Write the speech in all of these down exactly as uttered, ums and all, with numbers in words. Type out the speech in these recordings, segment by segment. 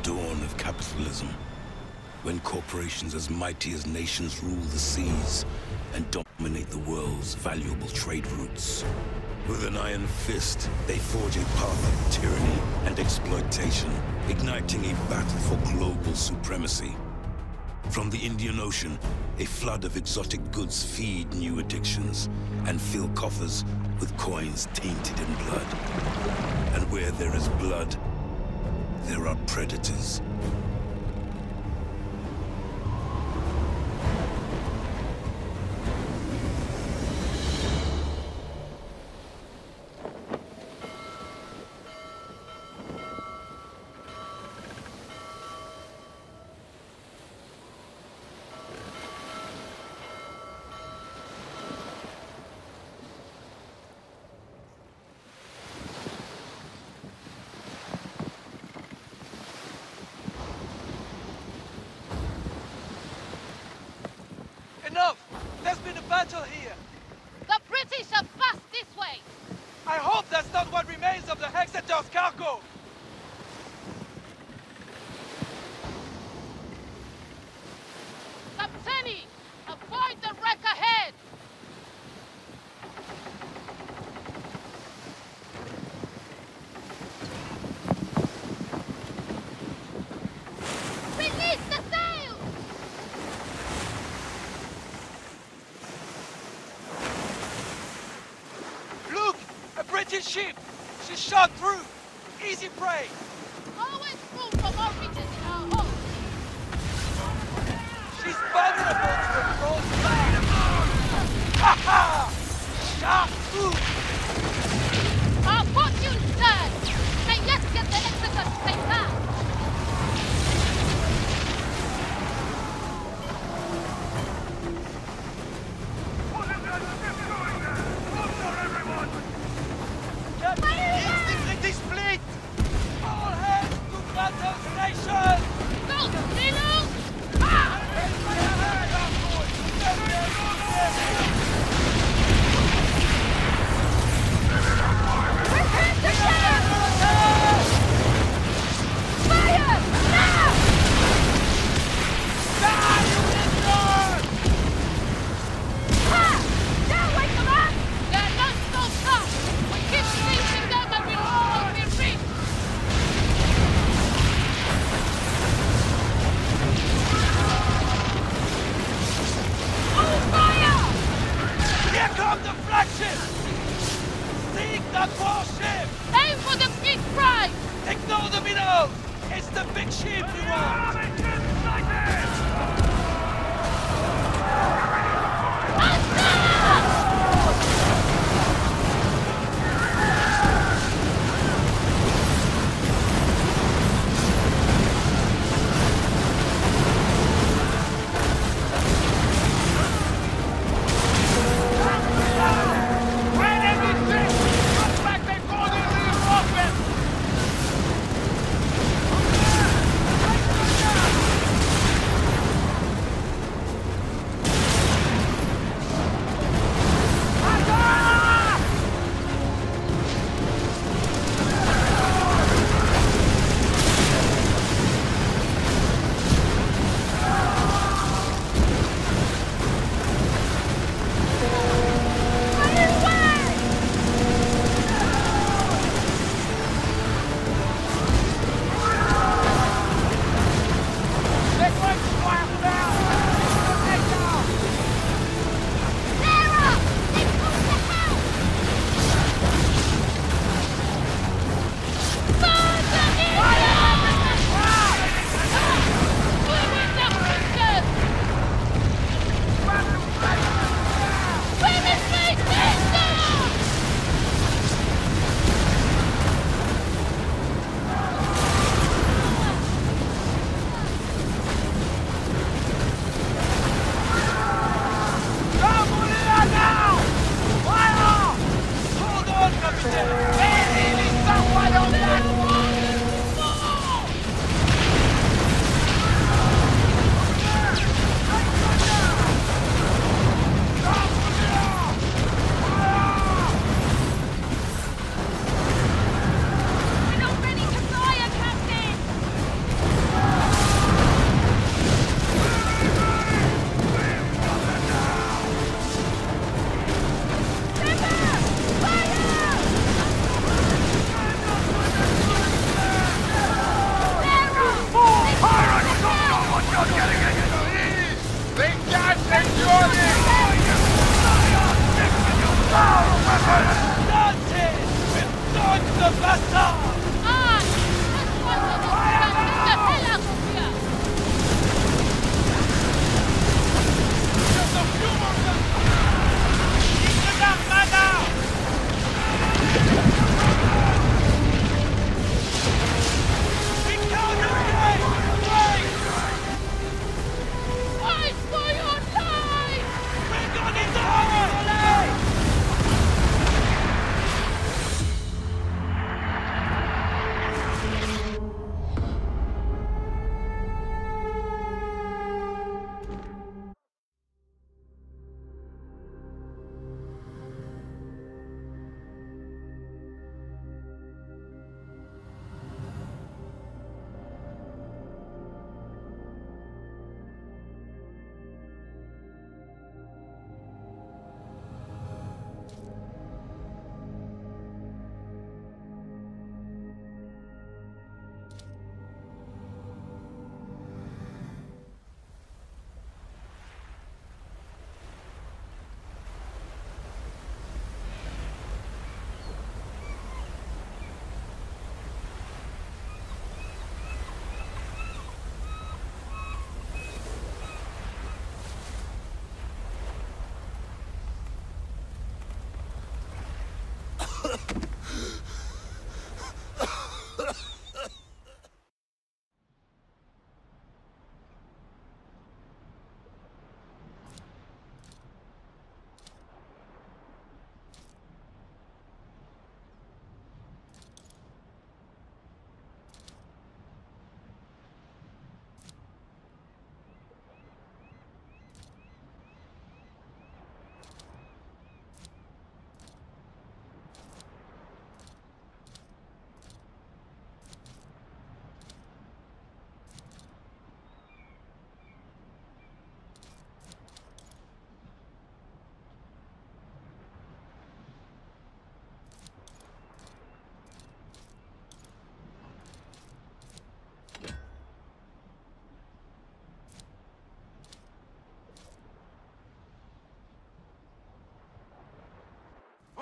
dawn of capitalism, when corporations as mighty as nations rule the seas and dominate the world's valuable trade routes. With an iron fist, they forge a path of tyranny and exploitation, igniting a battle for global supremacy. From the Indian Ocean, a flood of exotic goods feed new addictions and fill coffers with coins tainted in blood. And where there is blood, there are predators. Enough! There's been a battle here! The British have passed this way! I hope that's not what remains of the Hexator's cargo! Captaini! Avoid the wreck ahead! Release the sails! Look! A British ship! She's shot through! Easy prey! Always room for more riches in our hold! She's vulnerable to a cross fire! Ha ha! Shot through! Our fortune's turned! May yet get the Exeter to take back! Captain, it's the British fleet! All hands to battle station! Go, Milo! Ah! Prepare to shoot! Fire! Now! Die, you idiot! Ha! Now wake them up! They're not so tough! We keep chasing them and we'll always be free! Oh, fire! Here comes the flagship! Seek that warship! Aim for the big prize! Ignore the minnows! It's the big ship we want!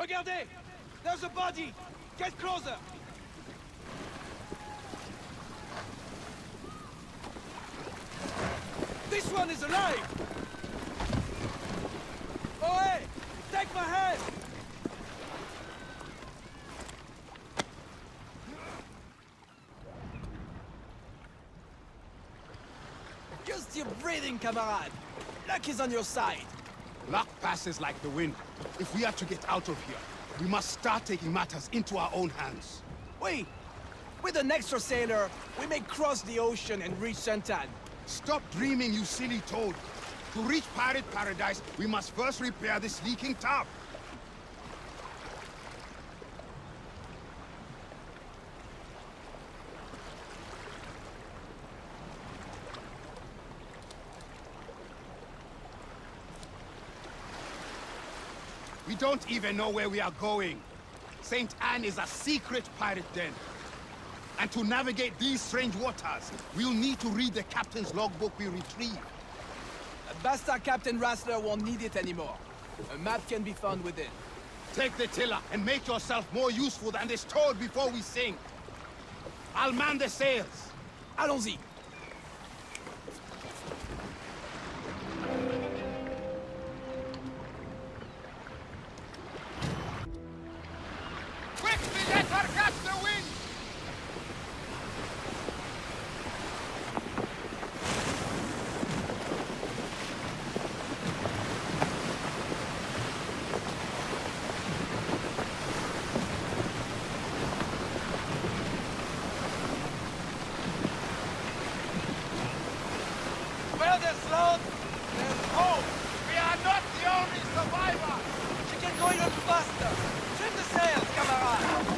Regardez! There's a body! Get closer! This one is alive! Oh hey! Take my hand! Just your breathing, camarade! Luck is on your side! Luck passes like the wind. If we are to get out of here, we must start taking matters into our own hands. Wait! With an extra sailor, we may cross the ocean and reach Saint Anne. Stop dreaming, you silly toad. To reach Pirate Paradise, we must first repair this leaking tub. We don't even know where we are going. Saint Anne is a secret pirate den. And to navigate these strange waters, we'll need to read the captain's logbook we retrieved. Bastard Captain Rassler won't need it anymore. A map can be found within. Take the tiller and make yourself more useful than this toad before we sink. I'll man the sails. Allons-y! Quickly, let her catch the wind! Where there's load, there's hope! We are not the only survivors! She can go even faster! Trim the sails, camarade!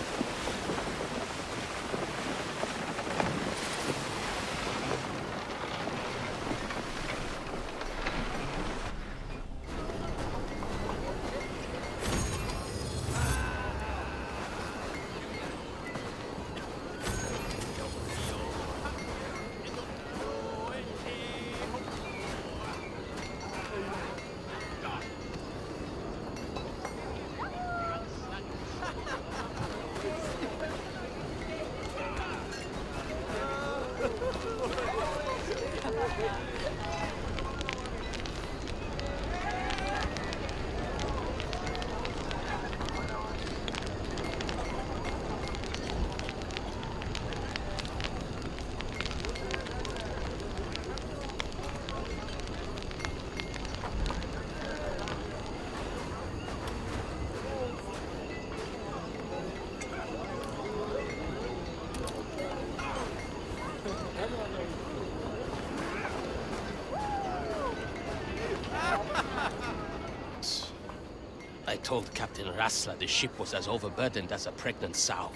I told Captain Rassler the ship was as overburdened as a pregnant sow.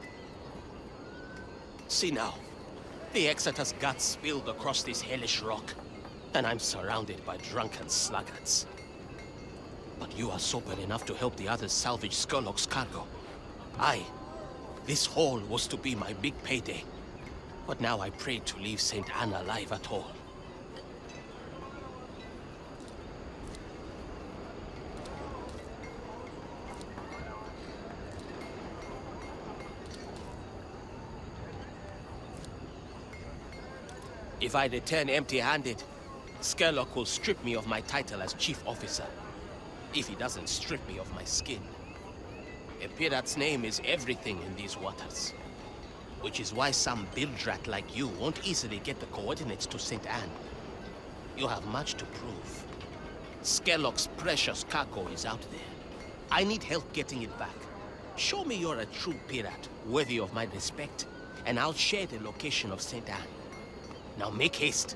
See now, the Exeter's guts spilled across this hellish rock, and I'm surrounded by drunken sluggards. But you are sober enough to help the others salvage Skurlock's cargo. Aye, this haul was to be my big payday, but now I pray to leave Saint Anne alive at all. If I return empty-handed, Skurlock will strip me of my title as chief officer. If he doesn't strip me of my skin. A pirate's name is everything in these waters. Which is why some bildrat like you won't easily get the coordinates to Saint Anne. You have much to prove. Skurlock's precious cargo is out there. I need help getting it back. Show me you're a true pirate, worthy of my respect, and I'll share the location of Saint Anne. Now make haste.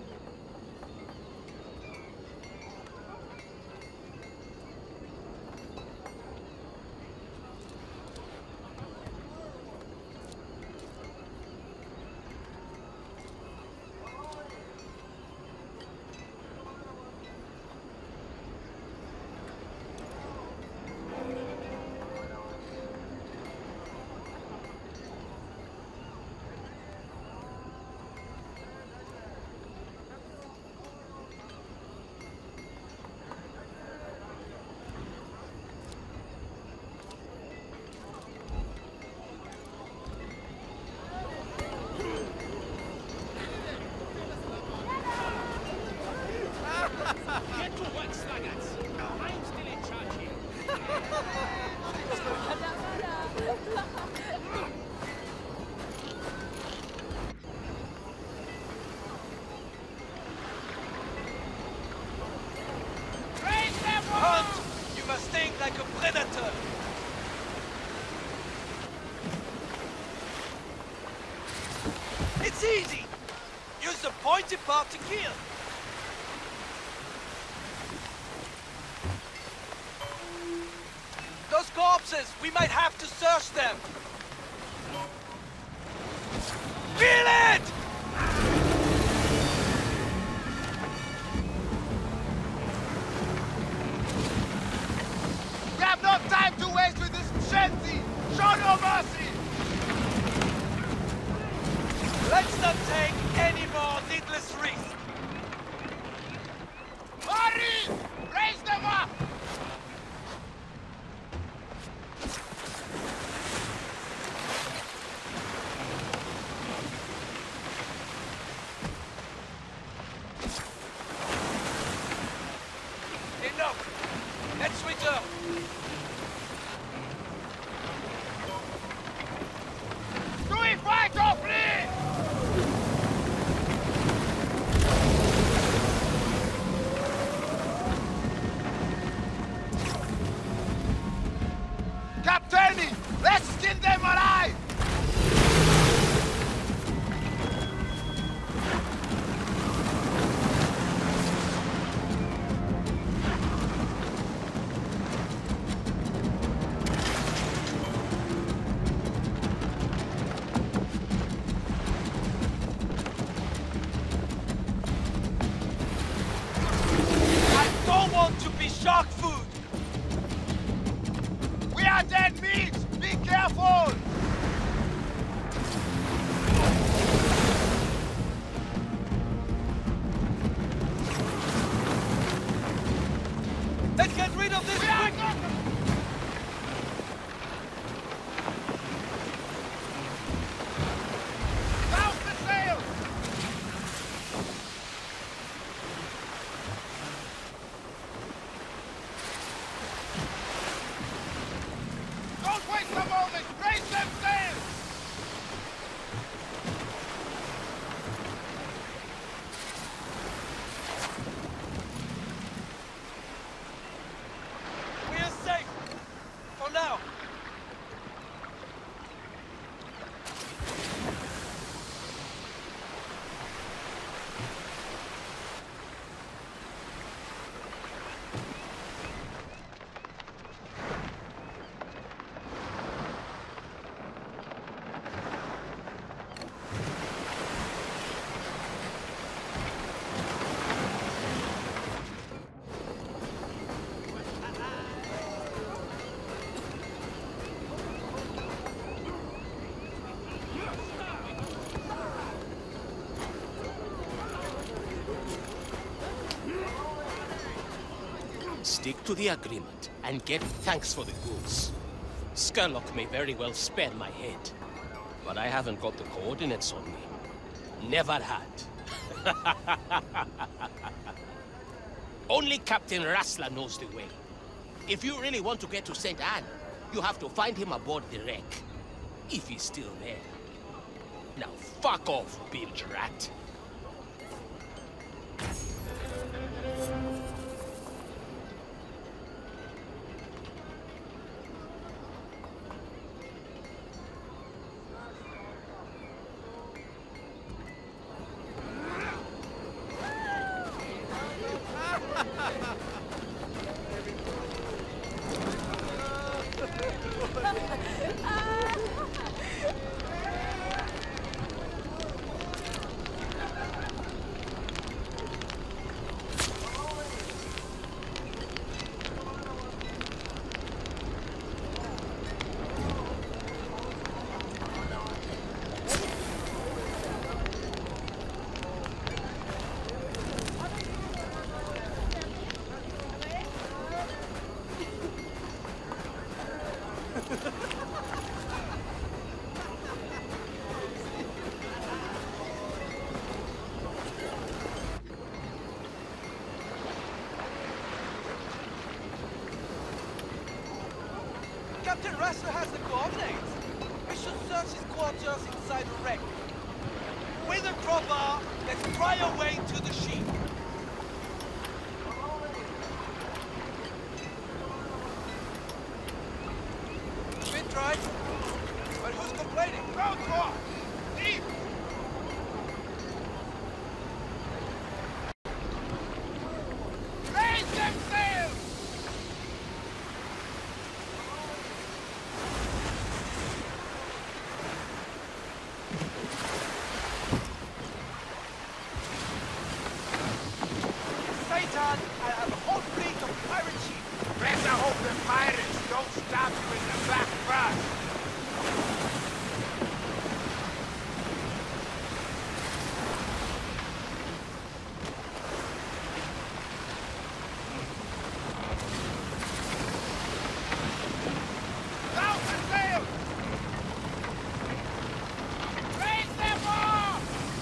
Hunt! You must think like a predator! It's easy! Use the pointy part to kill! Those corpses! We might have to search them! Feel it! We have no time to waste with this shanty! Show no mercy! Let's not take any more needless risks! Hurry! Raise them up! Enough! Let's return! Do we fight or flee? Captain! Let's skin them alive! I don't want to be shark food! We are dead meat! Be careful! Let's get rid of this We are quick! not... Down the sails! Don't waste a moment! Raise them sails! We are safe! For now! Stick to the agreement and get thanks for the goods. Skerlock may very well spare my head, but I haven't got the coordinates on me. Never had. Only Captain Rassler knows the way. If you really want to get to Saint Anne, you have to find him aboard the wreck. If he's still there. Now fuck off, bilge rat. Captain Rasser has the coordinates. We should search his quarters inside the wreck. With a crowbar, let's pry our way to the sheep. Bit dry, but who's complaining? Go, Thor! Deep! Raise them sails! Satan, I have a whole fleet of pirate sheep. Better hope the pirates don't stab you in the back first! Down the sails! Raise them all!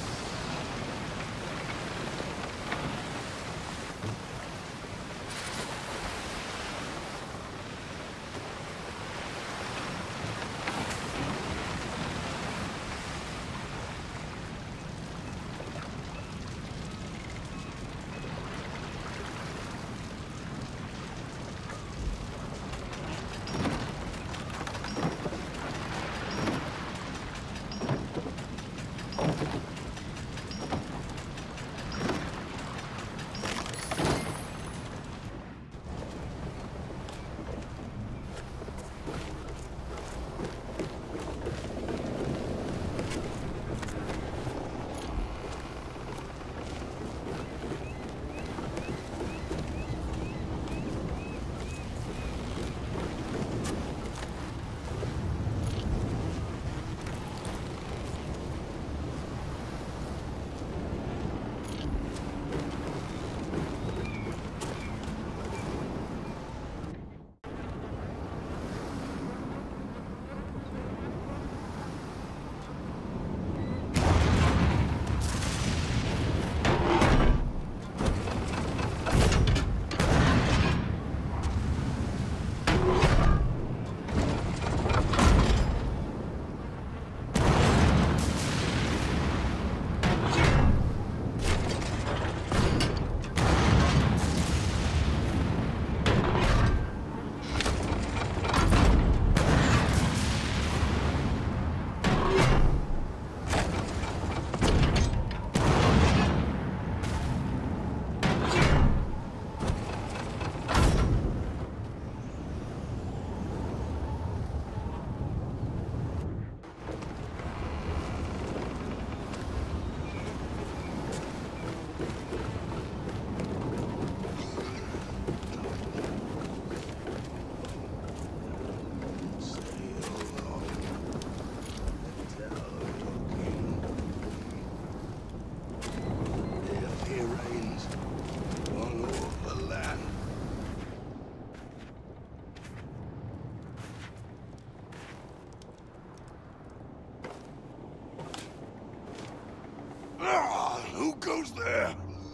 Who goes there?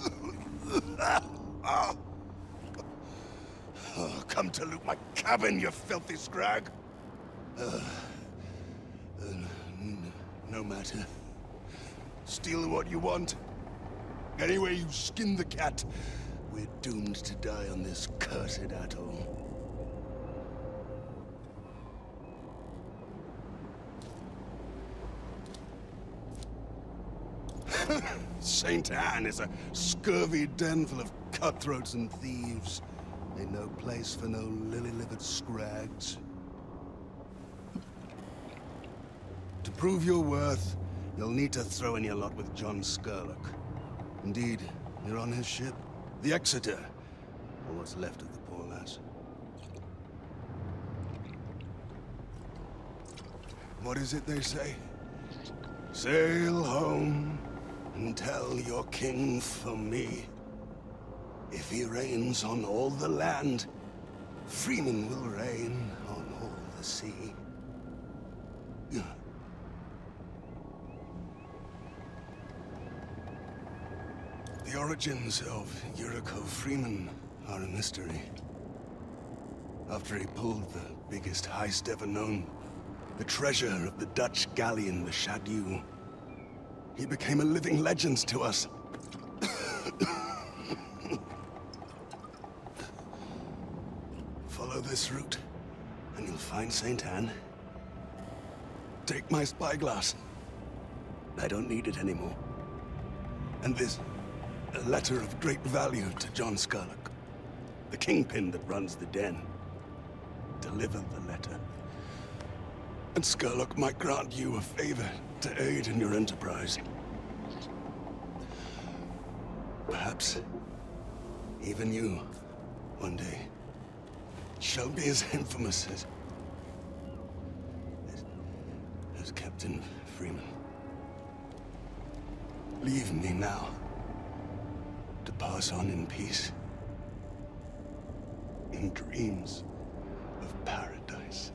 Oh, come to loot my cabin, you filthy scrag! Uh, uh, n no matter. Steal what you want. Anyway you skin the cat, we're doomed to die on this cursed atoll. Saint Anne is a scurvy den full of cutthroats and thieves. Ain't no place for no lily-livered scrags. To prove your worth, you'll need to throw in your lot with John Scurlock. Indeed, you're on his ship, the Exeter, or what's left of the poor lass. What is it they say? Sail home and tell your king from me. If he reigns on all the land, Freeman will reign on all the sea. The origins of Yuriko Freeman are a mystery. After he pulled the biggest heist ever known, the treasure of the Dutch galleon, the Shadu, he became a living legend to us. Follow this route, and you'll find Saint Anne. Take my spyglass. I don't need it anymore. And this, a letter of great value to John Scarlock, the kingpin that runs the den. Deliver the letter. And Scarlock might grant you a favor to aid in your enterprise. Perhaps even you, one day, shall be as infamous as... as, as Captain Freeman. Leave me now, to pass on in peace, in dreams of paradise.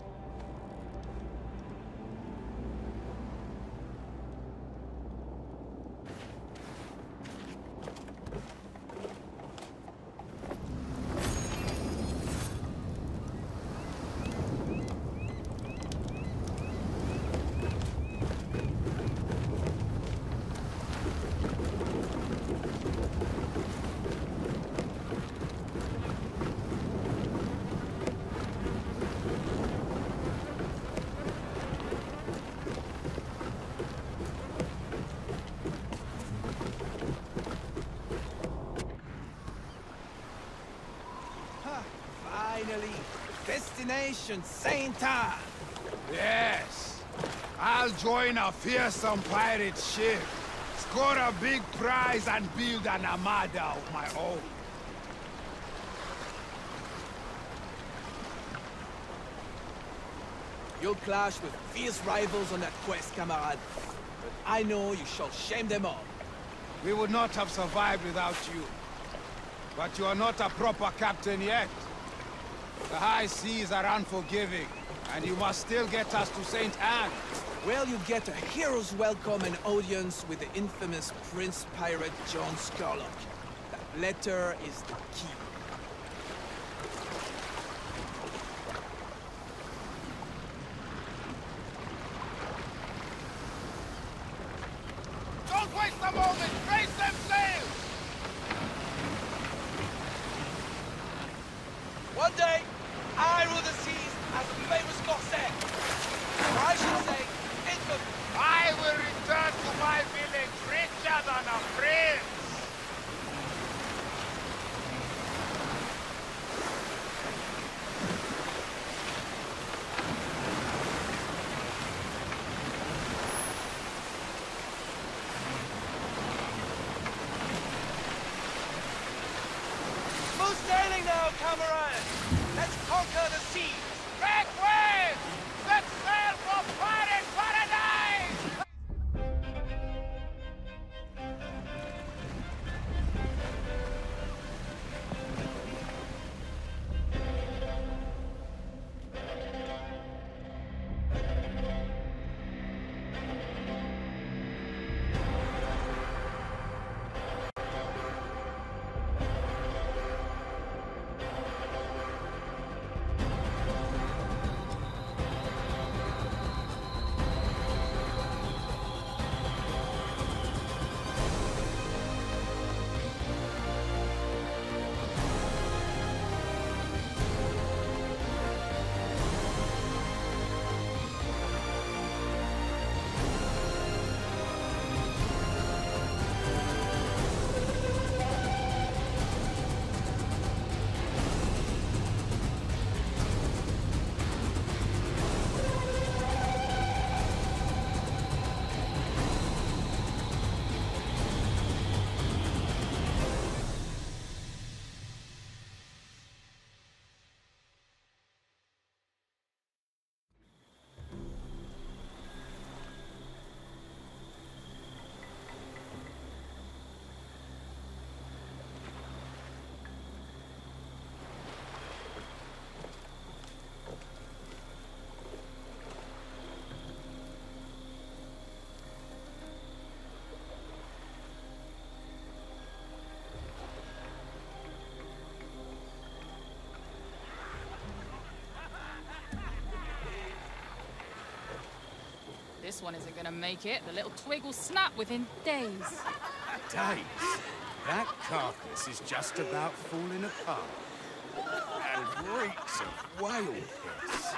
Finally, destination Saint Anne. Yes. I'll join a fearsome pirate ship, score a big prize, and build an armada of my own. You'll clash with fierce rivals on that quest, camarade. But I know you shall shame them all. We would not have survived without you. But you are not a proper captain yet. The high seas are unforgiving, and you must still get us to Saint Anne. Well, you get a hero's welcome and audience with the infamous Prince Pirate John Scarlock. That letter is the key. Don't waste a moment! Raise them sails! One day, I rule the seas as a famous corsair. Or I should say, infamous. I will return to my village richer than a prince! this one isn't gonna make it. The little twig will snap within days. Days? That carcass is just about falling apart. And reeks of whale piss.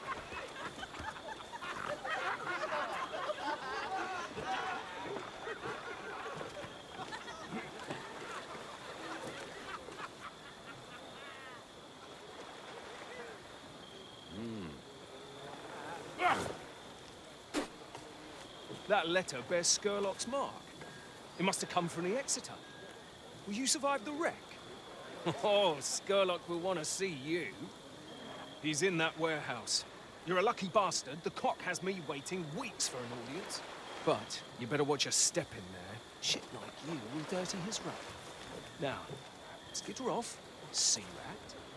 That letter bears Skurlock's mark. It must have come from the Exeter. Will you survive the wreck? Oh, Skurlock will want to see you. He's in that warehouse. You're a lucky bastard. The cock has me waiting weeks for an audience. But you better watch your step in there. Shit like you will dirty his rug. Now, skitter off, sea rat.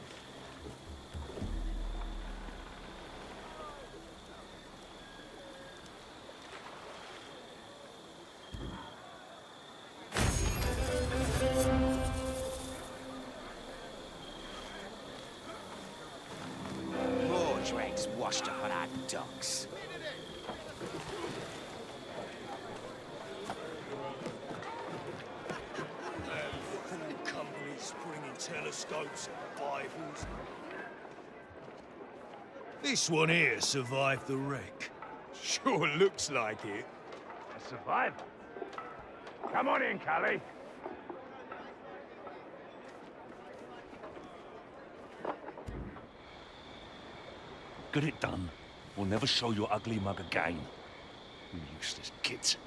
Dregs washed up on our docks. Full companies bringing telescopes and Bibles. This one here survived the wreck. Sure looks like it. A survivor? Come on in, Callie. Get it done. We'll never show your ugly mug again. You useless git.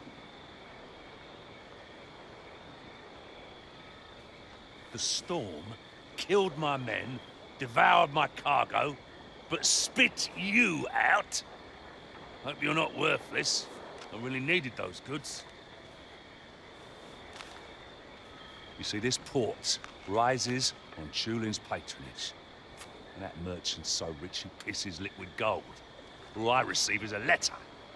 The storm killed my men, devoured my cargo, but spit you out? Hope you're not worthless. I really needed those goods. You see, this port rises on Tulin's patronage. And that merchant's so rich he pisses liquid gold. All I receive is a letter.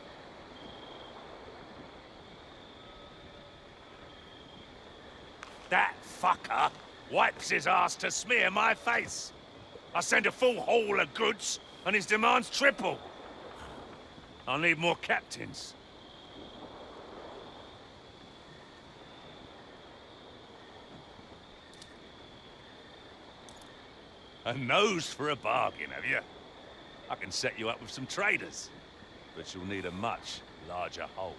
That fucker wipes his ass to smear my face. I send a full haul of goods, and his demands triple. I'll need more captains. A nose for a bargain, have you? I can set you up with some traders, but you'll need a much larger hold.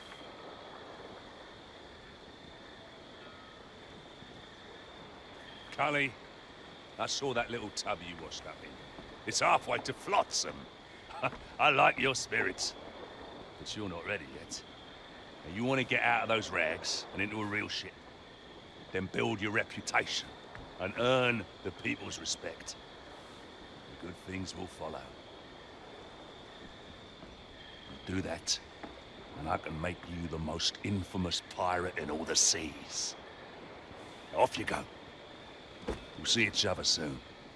Cully, I saw that little tub you washed up in. It's halfway to Flotsam. I like your spirits, but you're not ready yet. Now, you want to get out of those rags and into a real ship, then build your reputation and earn the people's respect. The good things will follow. You do that, and I can make you the most infamous pirate in all the seas. Off you go. We'll see each other soon.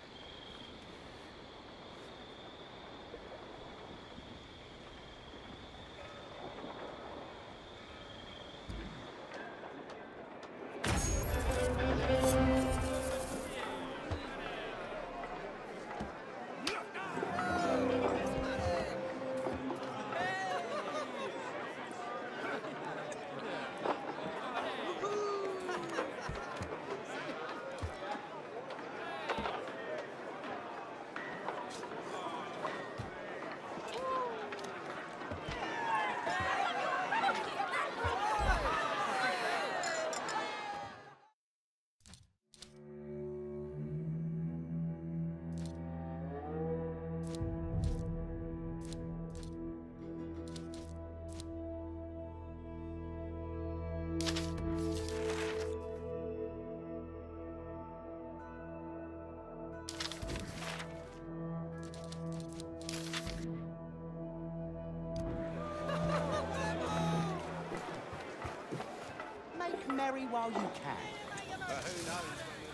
Merry while you can. But who knows?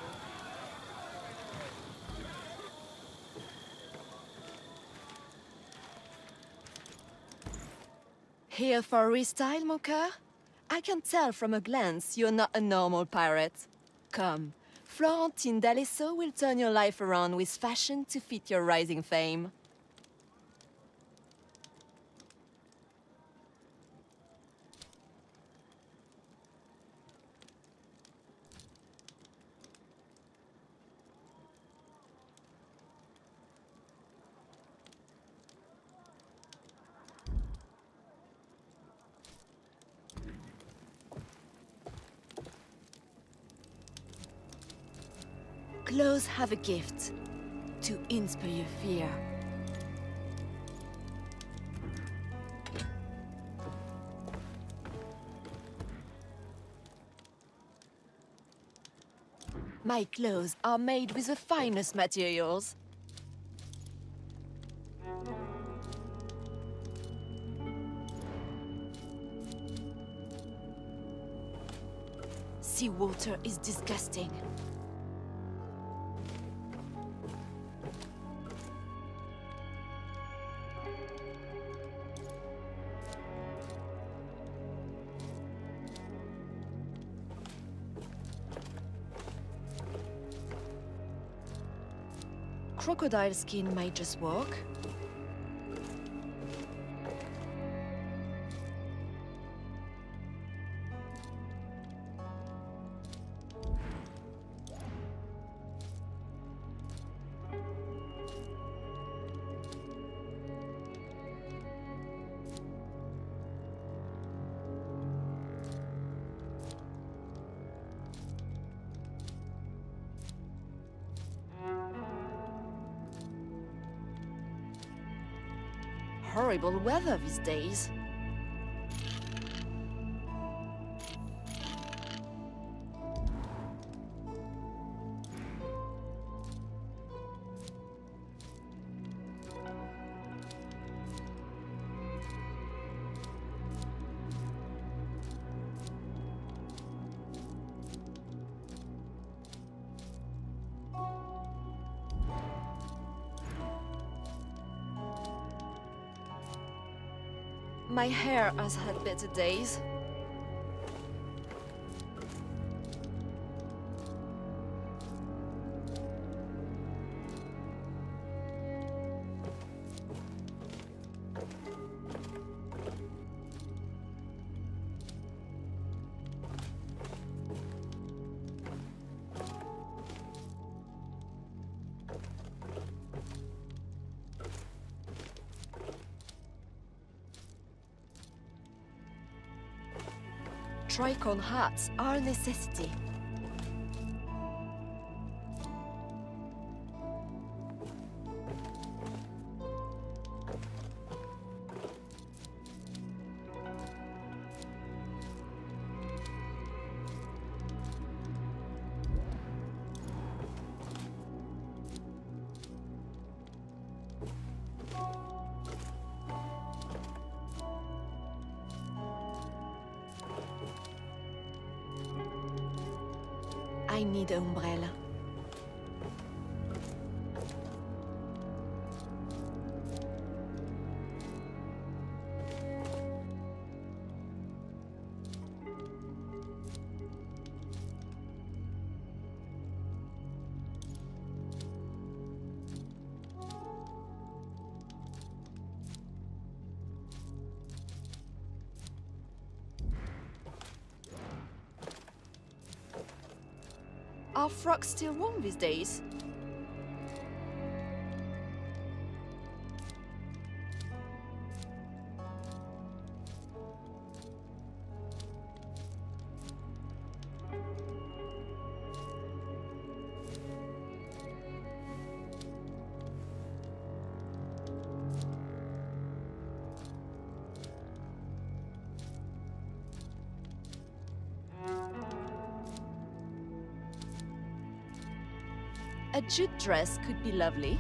Here for a restyle, mon coeur? I can tell from a glance you're not a normal pirate. Come, Florentine d'Alesso will turn your life around with fashion to fit your rising fame. claws have a gift to inspire fear. My clothes are made with the finest materials. Seawater is disgusting. Crocodile skin might just work. Horrible weather these days. My hair has had better days. Tricorn hats are a necessity. I need an umbrella. Are frocks still warm these days? A jute dress could be lovely.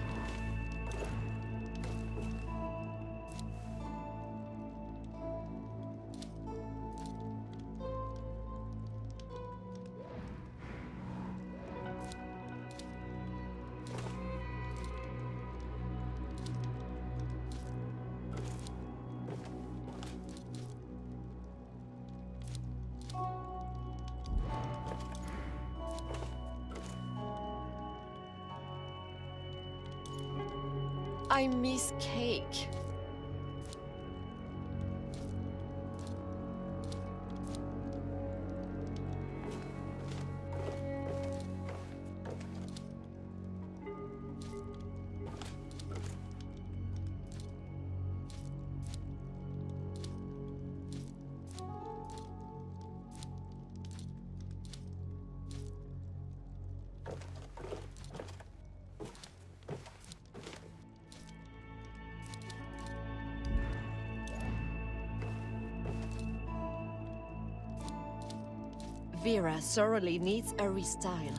I miss cake. Vera thoroughly needs a restyle.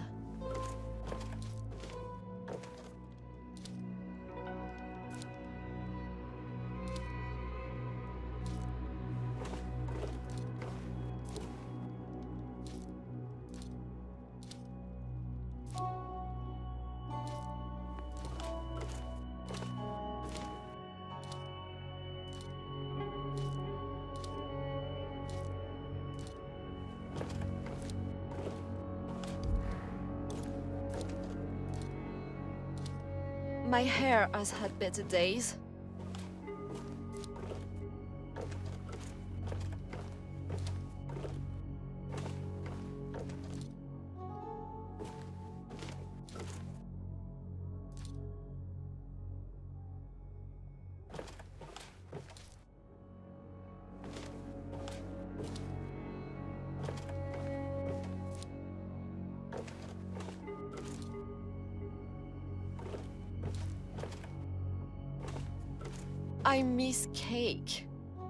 My hair has had better days. I miss cake.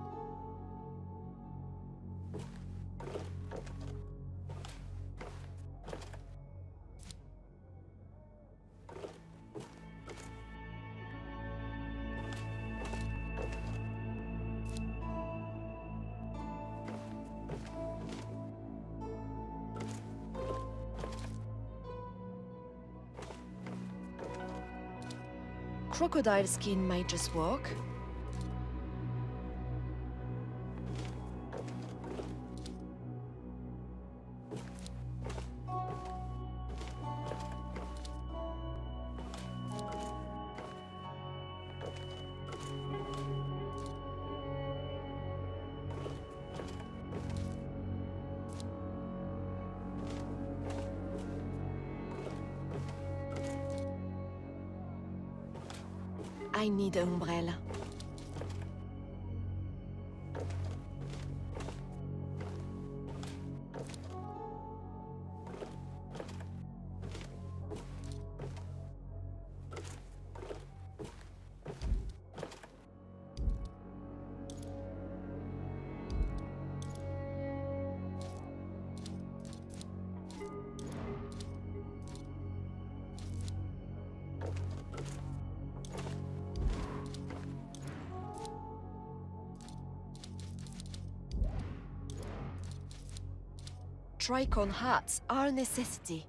Crocodile skin might just work. I need an umbrella. Tricon hats are a necessity.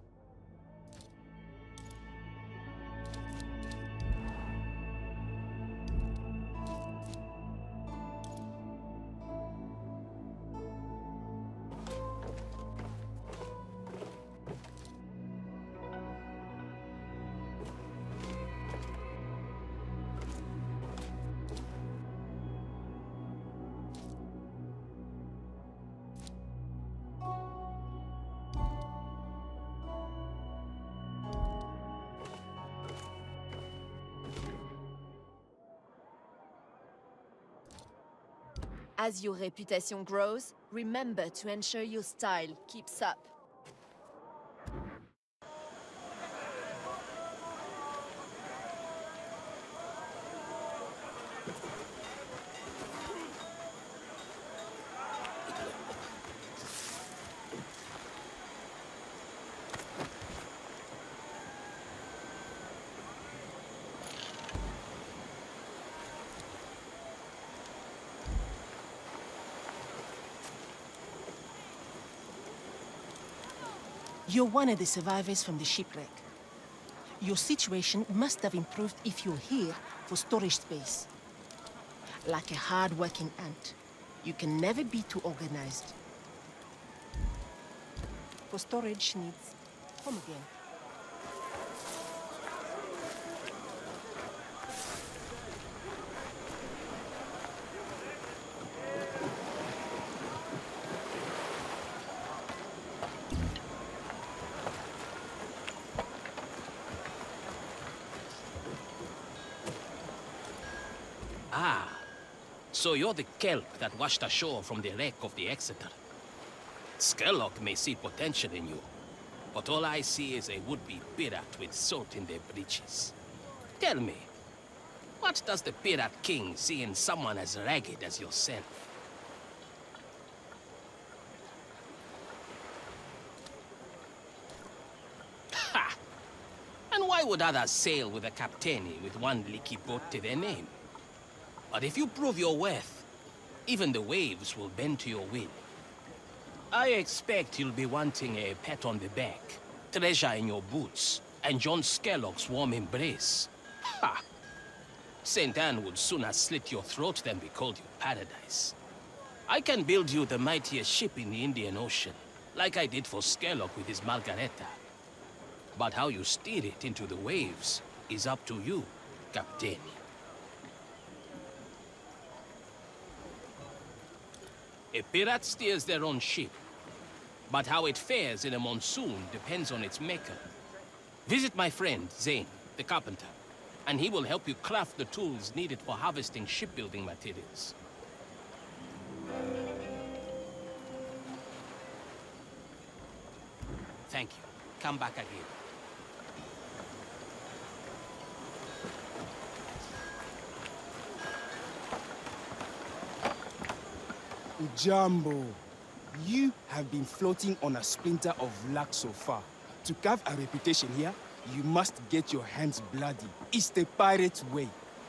As your reputation grows, remember to ensure your style keeps up. You're one of the survivors from the shipwreck. Your situation must have improved if you're here for storage space. Like a hard-working ant, you can never be too organized. For storage needs, come again. Ah, so you're the kelp that washed ashore from the wreck of the Exeter. Skerlock may see potential in you, but all I see is a would-be pirate with salt in their breeches. Tell me, what does the Pirate King see in someone as ragged as yourself? would others sail with a captaini with one leaky boat to their name? But if you prove your worth, even the waves will bend to your will. I expect you'll be wanting a pat on the back, treasure in your boots, and John Skerlock's warm embrace. Ha! Saint Anne would sooner slit your throat than be called your paradise. I can build you the mightiest ship in the Indian Ocean, like I did for Skerlock with his Margareta. But how you steer it into the waves is up to you, Captain. A pirate steers their own ship, but how it fares in a monsoon depends on its maker. Visit my friend, Zane, the carpenter, and he will help you craft the tools needed for harvesting shipbuilding materials. Thank you. Come back again. Ujambo, you have been floating on a splinter of luck so far. To carve a reputation here, you must get your hands bloody. It's the pirate's way.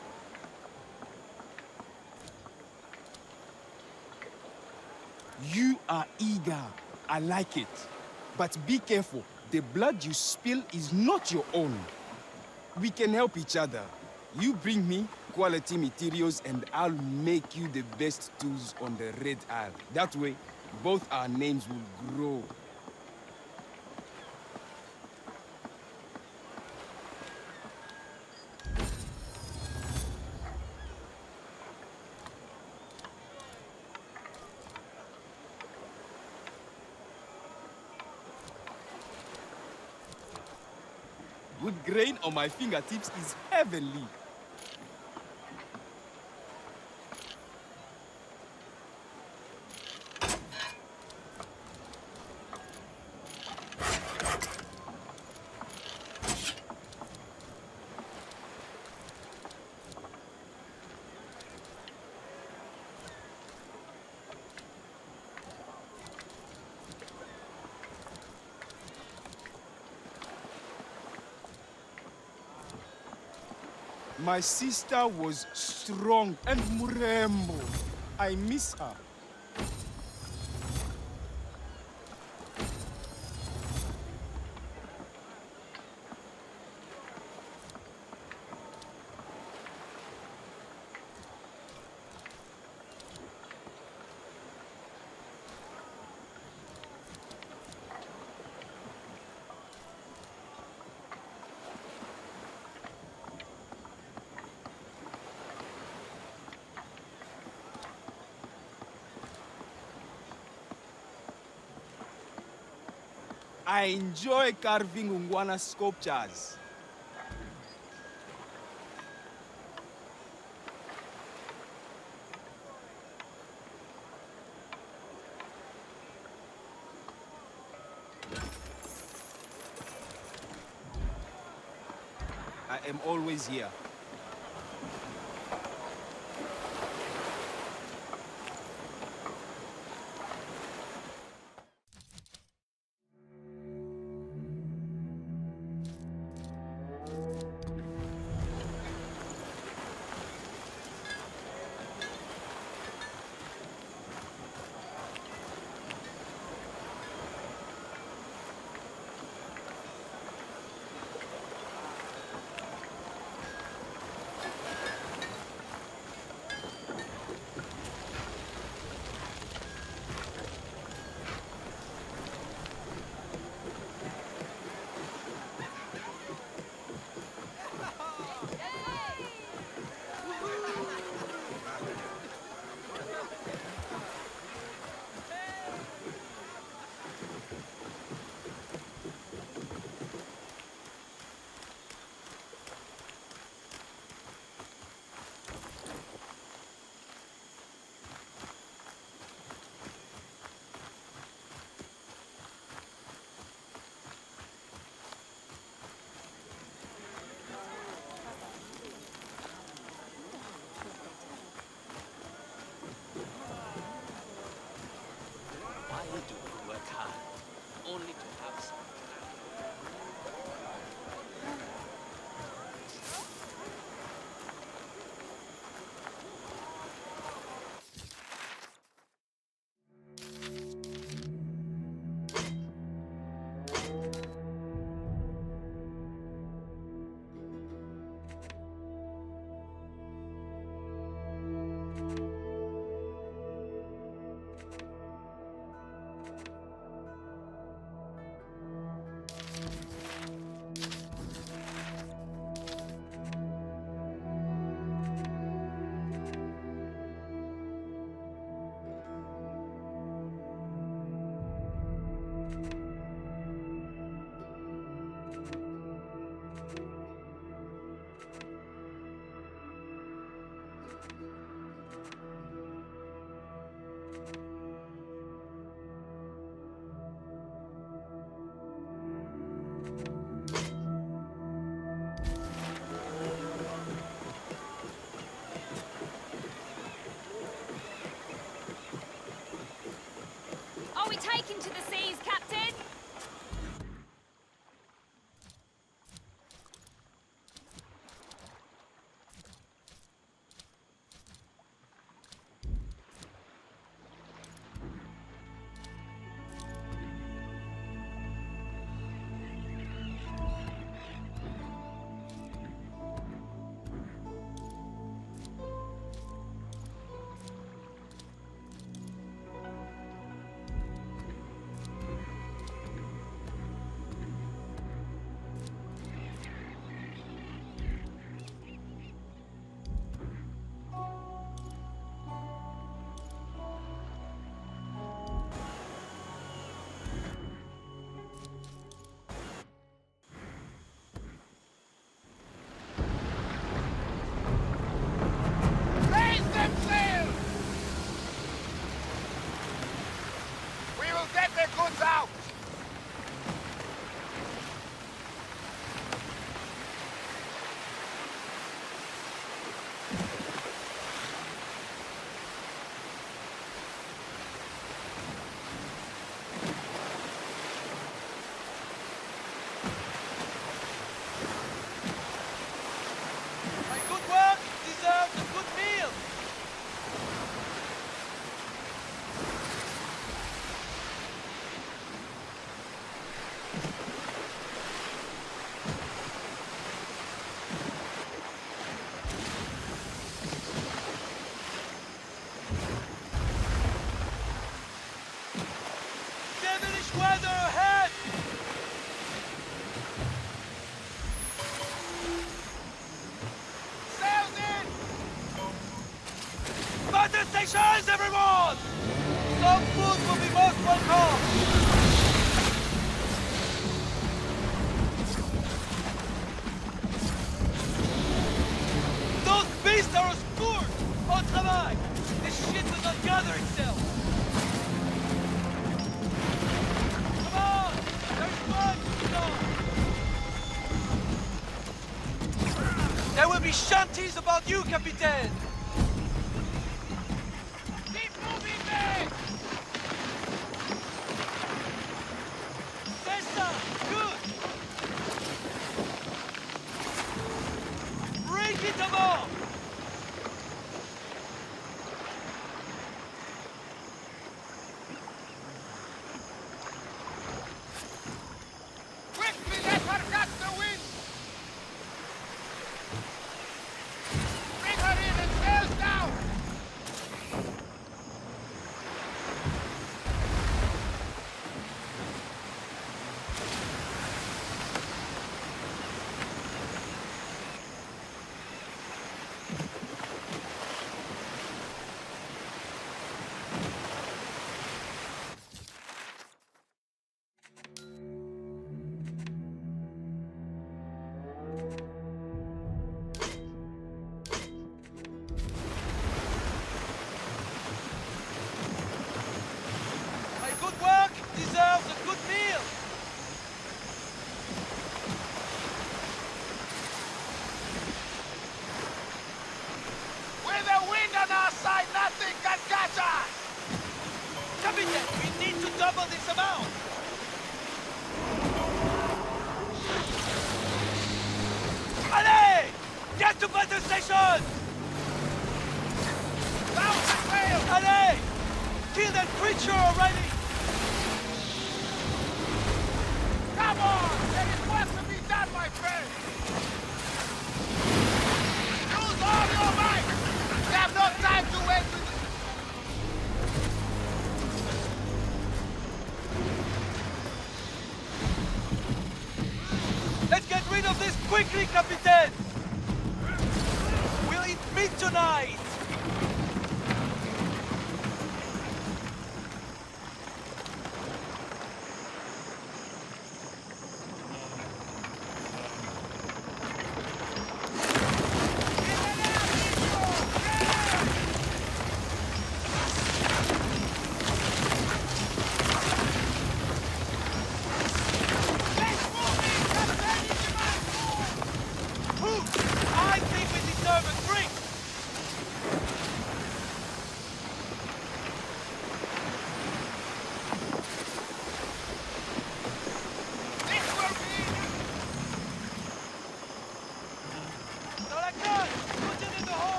You are eager. I like it. But be careful. The blood you spill is not your own. We can help each other. You bring me quality materials and I'll make you the best tools on the Red Isle. That way, both our names will grow. Good grain on my fingertips is heavenly. My sister was strong and murembo. I miss her. I enjoy carving Ungwana sculptures. I am always here. back into the seas, Captain! Stations, everyone! Some food will be most welcome! Those beasts are a scourge! Au travail! This shit will not gather itself! Come on! There's one! No! There will be shanties about you, Capitaine! Quickly, Capitaine! We'll eat meat tonight!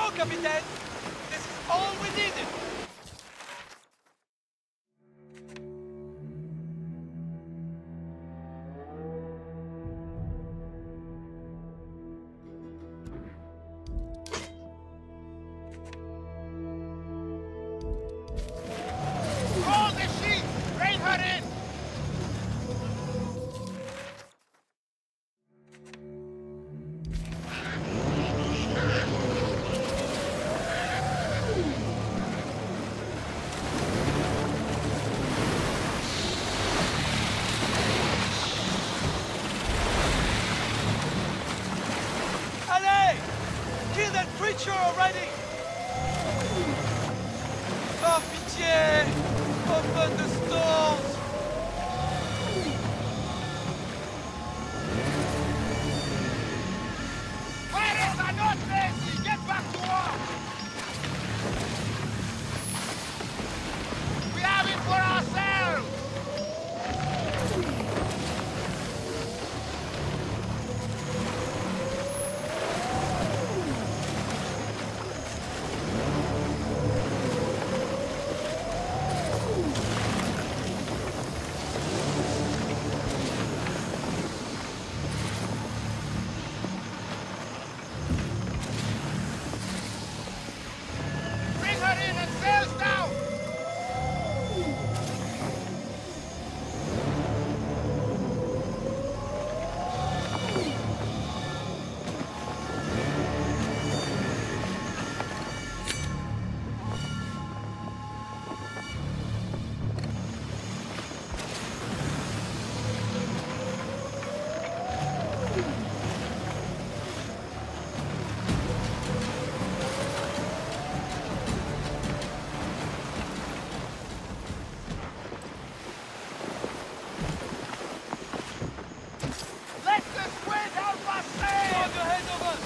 go, Captain! This is all we needed! Roll the sheet! Bring her in! Allez! Kill that creature already! Oh, pitié! Open the stores! Pirates are not lazy! Get back to work! We have it for ourselves! Bring her in and sails down! Let the wind help us sail! On your head of us!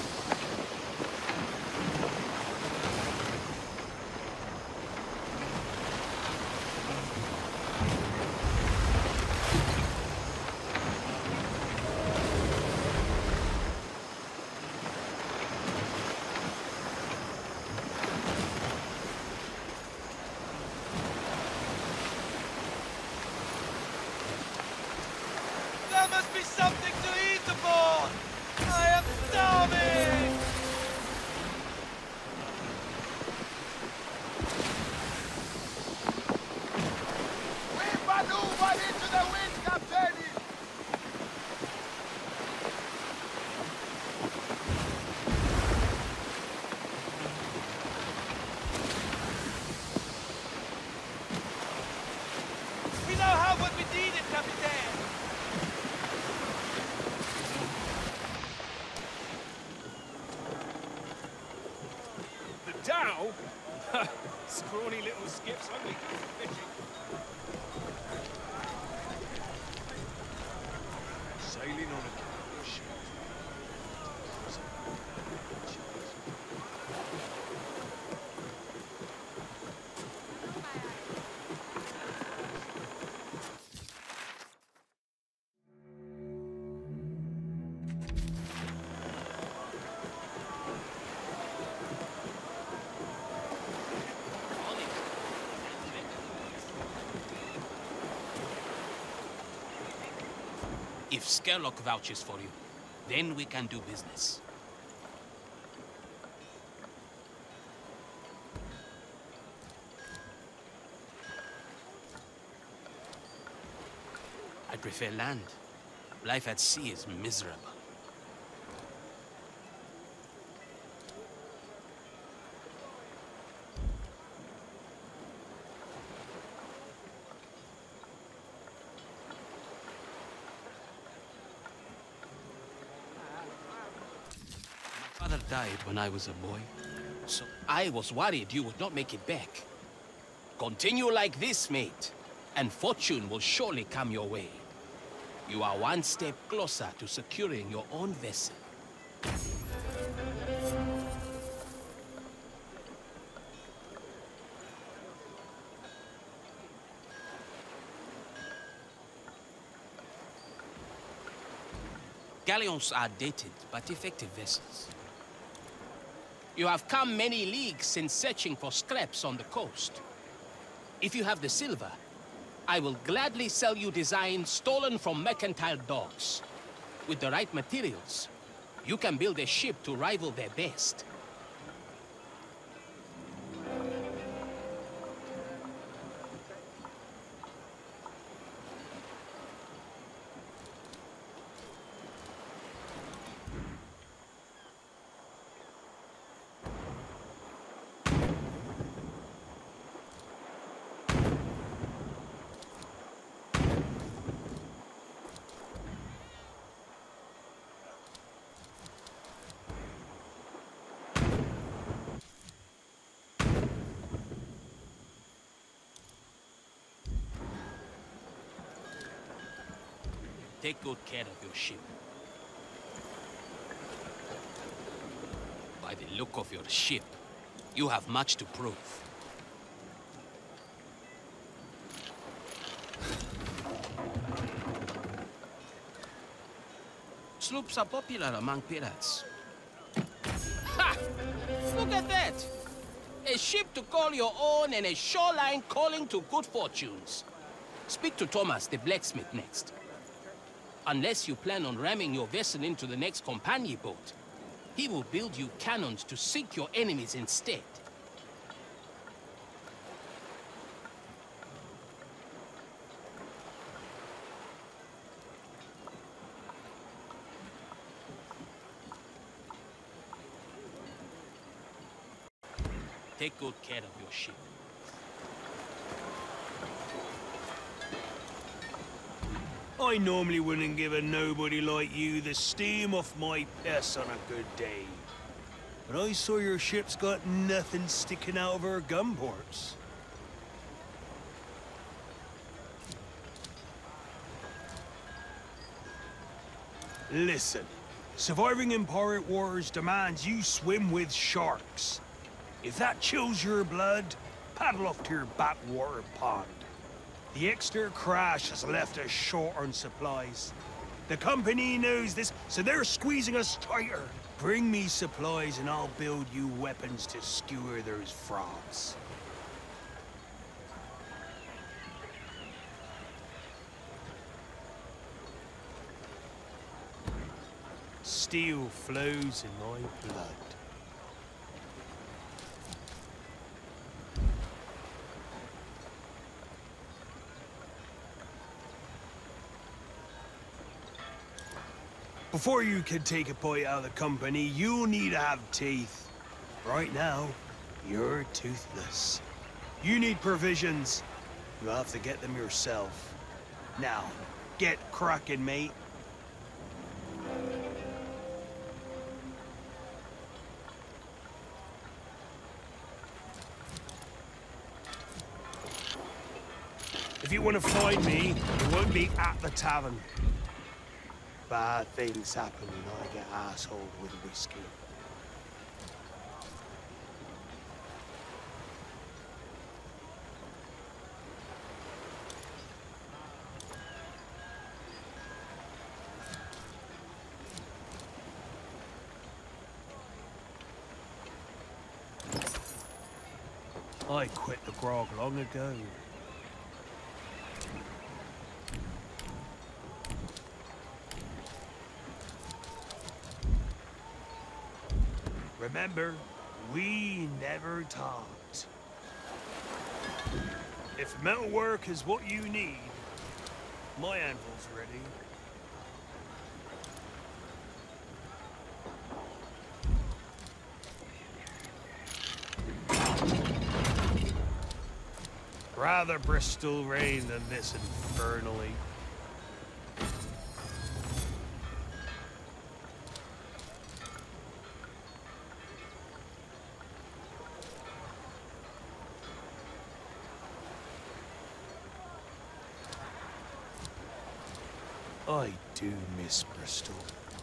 There must be something to eat aboard! I am starving! We maneuver into the wind, Captain! We now have what we needed, Captain! The Dow? Scrawny little skips only good for fishing. Sailing on a cargo ship. If Skerlock vouches for you, then we can do business. I prefer land. Life at sea is miserable. My father died when I was a boy, so I was worried you would not make it back. Continue like this, mate, and fortune will surely come your way. You are one step closer to securing your own vessel. Galleons are dated but effective vessels. You have come many leagues since searching for scraps on the coast. If you have the silver, I will gladly sell you designs stolen from mercantile dogs. With the right materials, you can build a ship to rival their best. Take good care of your ship. By the look of your ship, you have much to prove. Sloops are popular among pirates. Ha! Look at that! A ship to call your own and a shoreline calling to good fortunes. Speak to Thomas, the blacksmith, next. Unless you plan on ramming your vessel into the next companion boat, he will build you cannons to sink your enemies instead. Take good care of your ship. I normally wouldn't give a nobody like you the steam off my piss on a good day. But I saw your ship's got nothing sticking out of her gun ports. Listen, surviving in pirate wars demands you swim with sharks. If that chills your blood, paddle off to your backwater pond. The extra crash has left us short on supplies. The company knows this, so they're squeezing us tighter. Bring me supplies and I'll build you weapons to skewer those frogs. Steel flows in my blood. Before you can take a bite out of the company, you'll need to have teeth. Right now, you're toothless. You need provisions. You'll have to get them yourself. Now, get cracking, mate. If you want to find me, it won't be at the tavern. Bad things happen when I get asshole with whiskey. I quit the grog long ago. Remember, we never talked. If metalwork is what you need, my anvil's ready. Rather Bristol rain than this infernally. I do miss Bristol.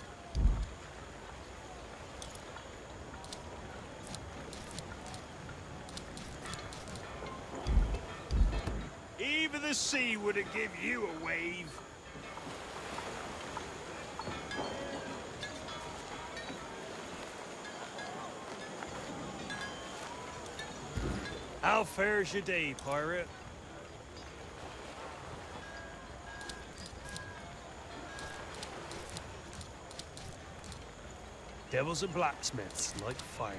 Even the sea would have give you a wave. How fares your day, pirate? Devils and blacksmiths like fire.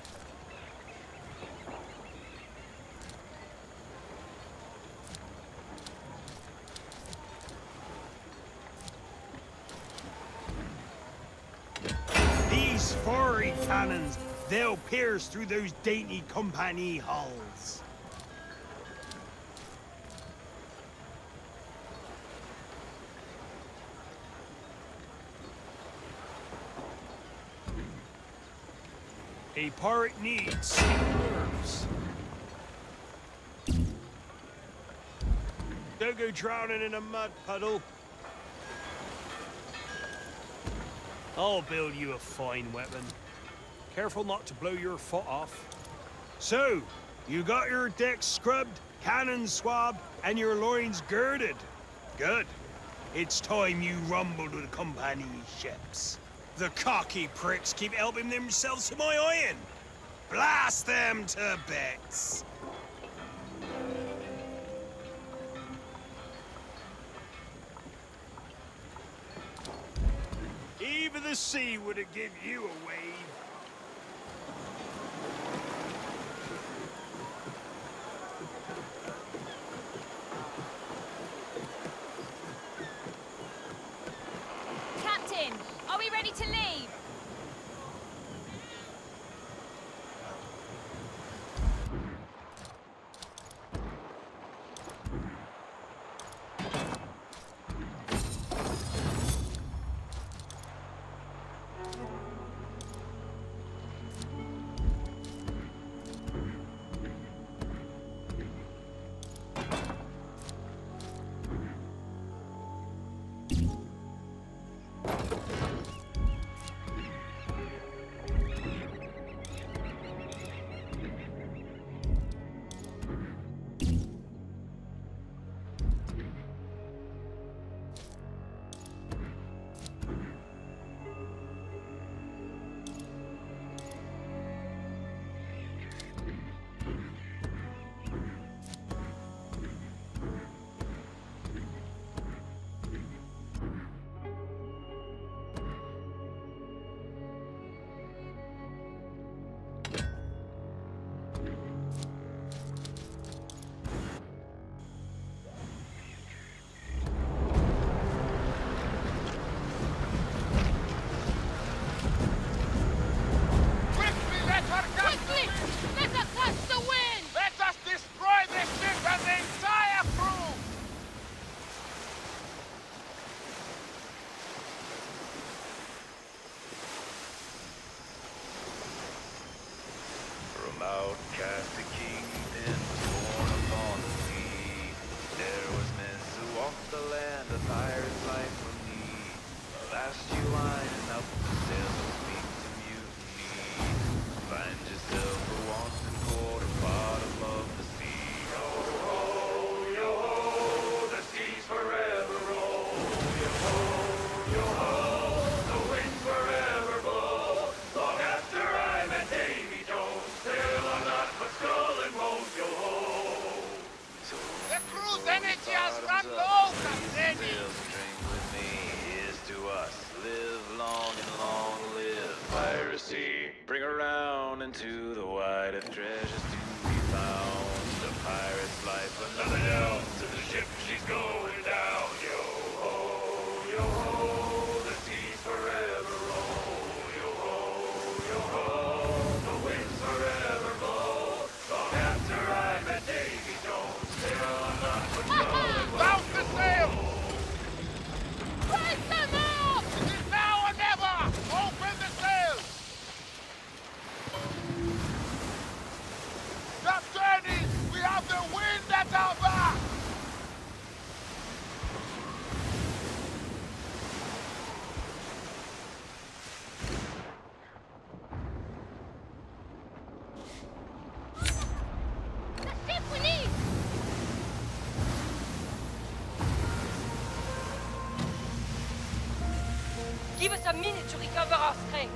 These fiery cannons, they'll pierce through those dainty company hulls. A pirate needs nerves. Don't go drowning in a mud puddle. I'll build you a fine weapon. Careful not to blow your foot off. So, you got your decks scrubbed, cannons swabbed, and your loins girded. Good. It's time you rumble to the company ships. The cocky pricks keep helping themselves to my iron. Blast them to bits. Even the sea would have given you a wave. Captain, are we ready to leave? Outcast the kingdom born upon the sea. There was men who walked the land, a pirate's life for me. Last you lining up the sails to speak to mutiny. Find yourself a wanton quarter bottom of the sea. Yo ho, yo ho, the seas forever roll. Yo ho, yo ho, the winds forever blow. Long after I'm at Davy Jones, still I'm not but skull and bones. Yo ho. So the crew's energy has run low, Captain. Drink with me, here's to us. Live long and long live piracy. Bring around into the wide of treasures to be found. The pirate's life, but nothing else. To the ship she's going down. Yo ho, yo ho, the seas forever roll. Yo ho, yo ho, the winds forever blow. Long after I met Davy Jones, still I'm not but skull. Down the sail! Raise them up! It is now or never! Open the sails! Captain, we have the wind at our back! The ship we need! Give us a minute to recover our strength.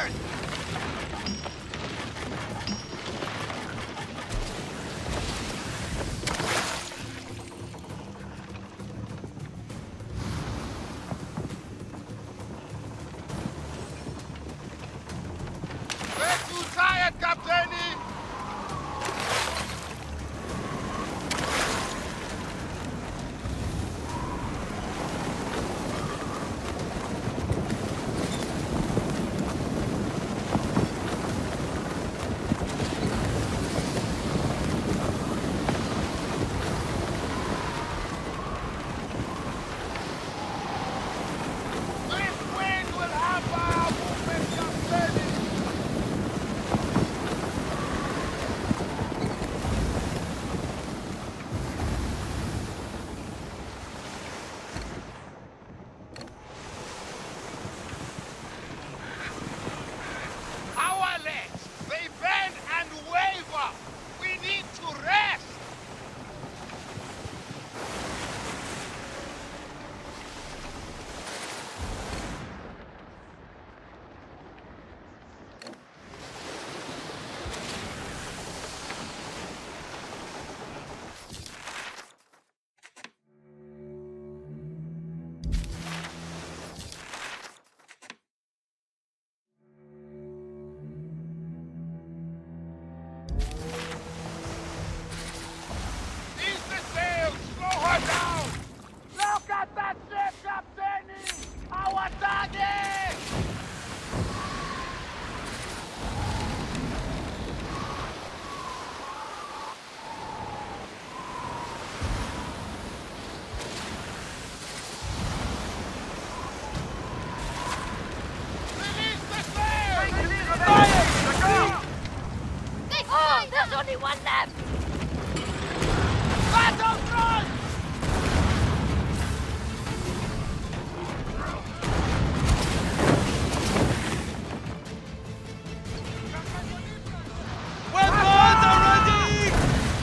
forward! We're too tired, Captain! Only one left! Battlefront! Weapons are ready!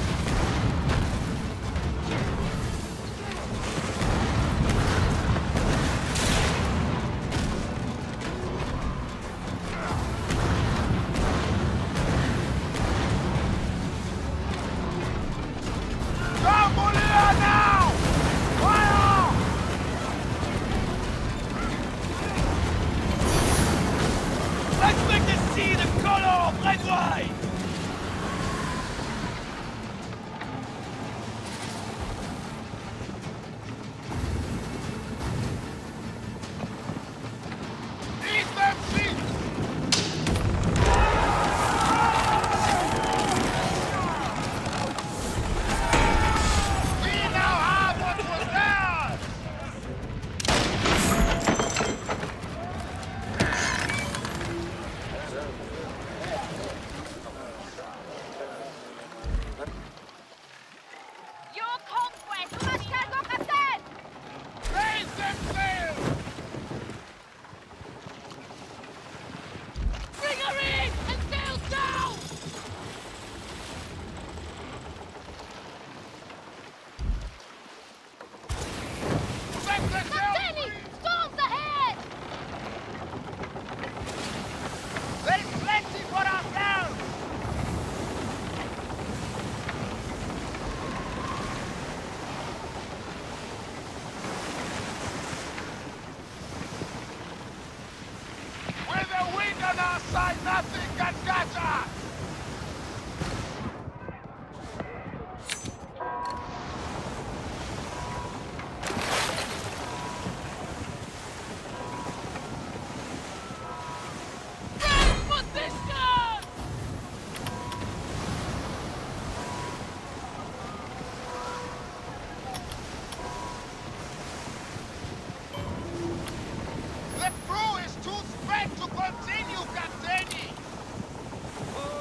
Nothing can catch us! The crew is too spent to continue, Captain!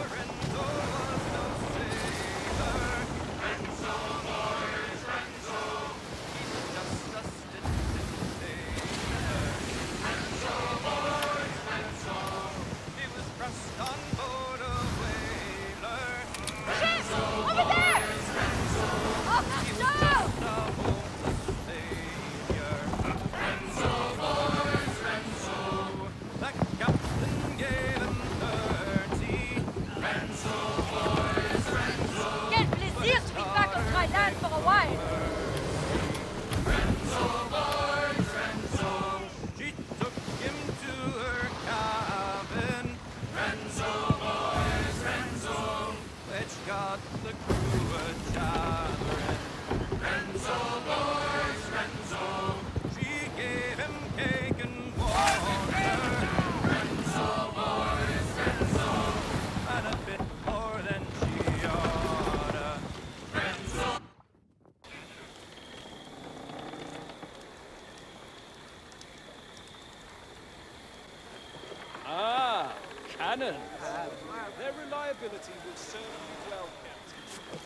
cannon. Their reliability will serve you well, Captain.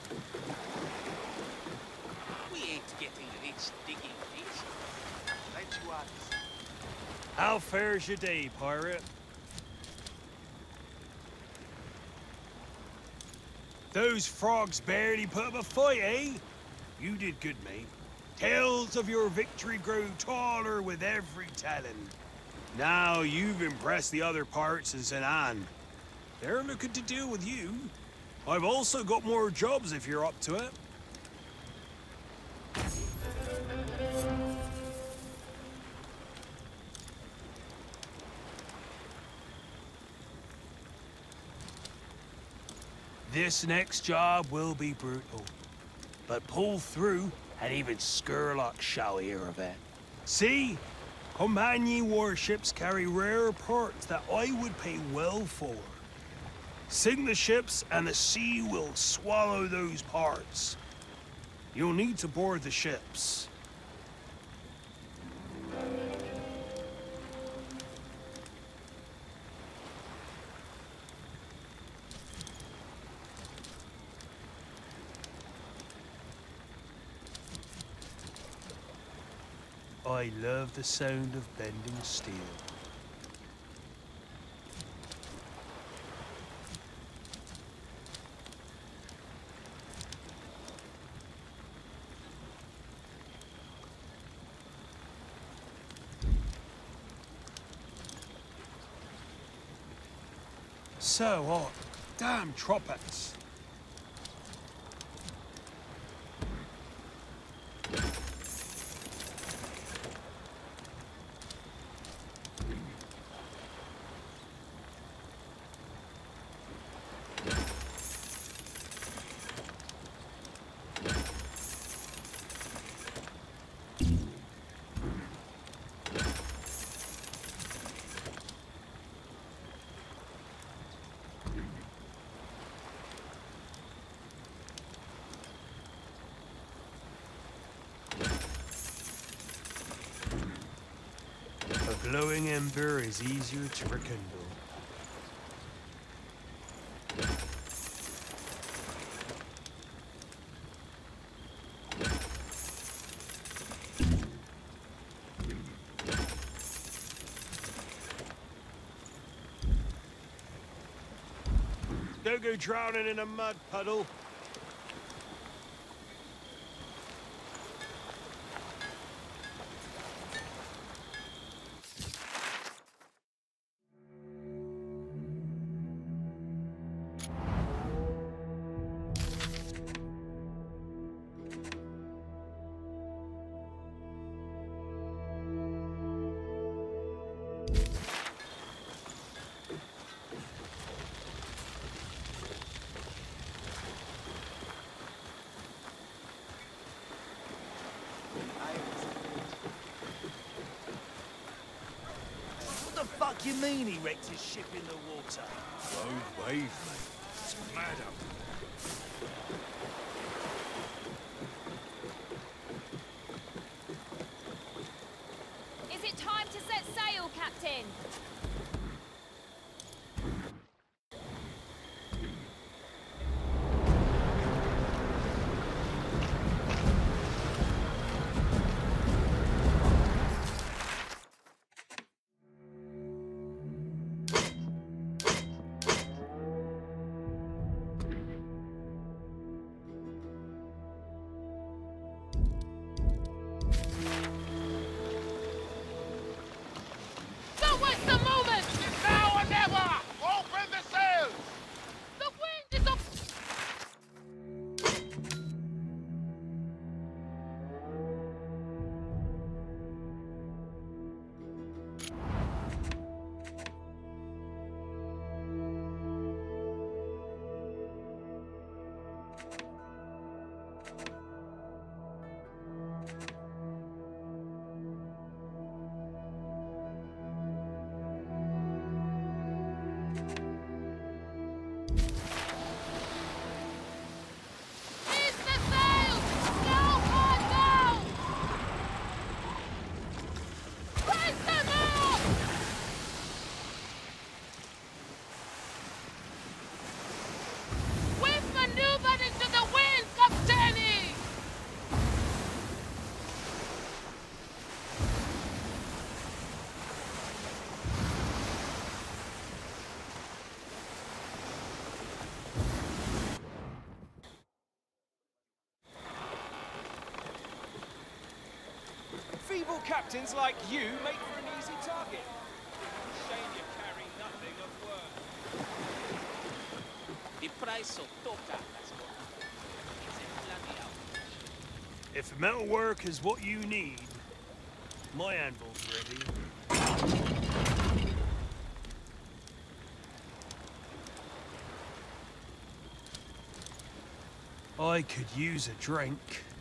We ain't getting rich digging fish. Right you are. How fares your day, pirate? Those frogs barely put up a fight, eh? You did good, mate. Tales of your victory grow taller with every telling. Now you've impressed the other pirates in Zanar. They're looking to deal with you. I've also got more jobs if you're up to it. This next job will be brutal, but pull through and even Skurlock shall hear of it. See? Companion warships carry rare parts that I would pay well for. Sink the ships and the sea will swallow those parts. You'll need to board the ships. I love the sound of bending steel. So hot. Damn tropics. A glowing ember is easier to rekindle. Don't go drowning in a mud puddle. What do you mean he wrecked his ship in the water? Road wave, mate. It's mad up. Is it time to set sail, Captain? Don't waste the captains like you make for an easy target. Shame you carry nothing of worth. The price of Toka has gone up. It's a bloody outrage. If metalwork is what you need, my anvil's ready. I could use a drink.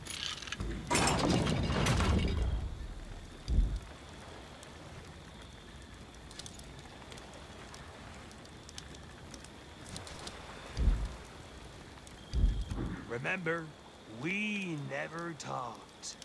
Remember, we never talked.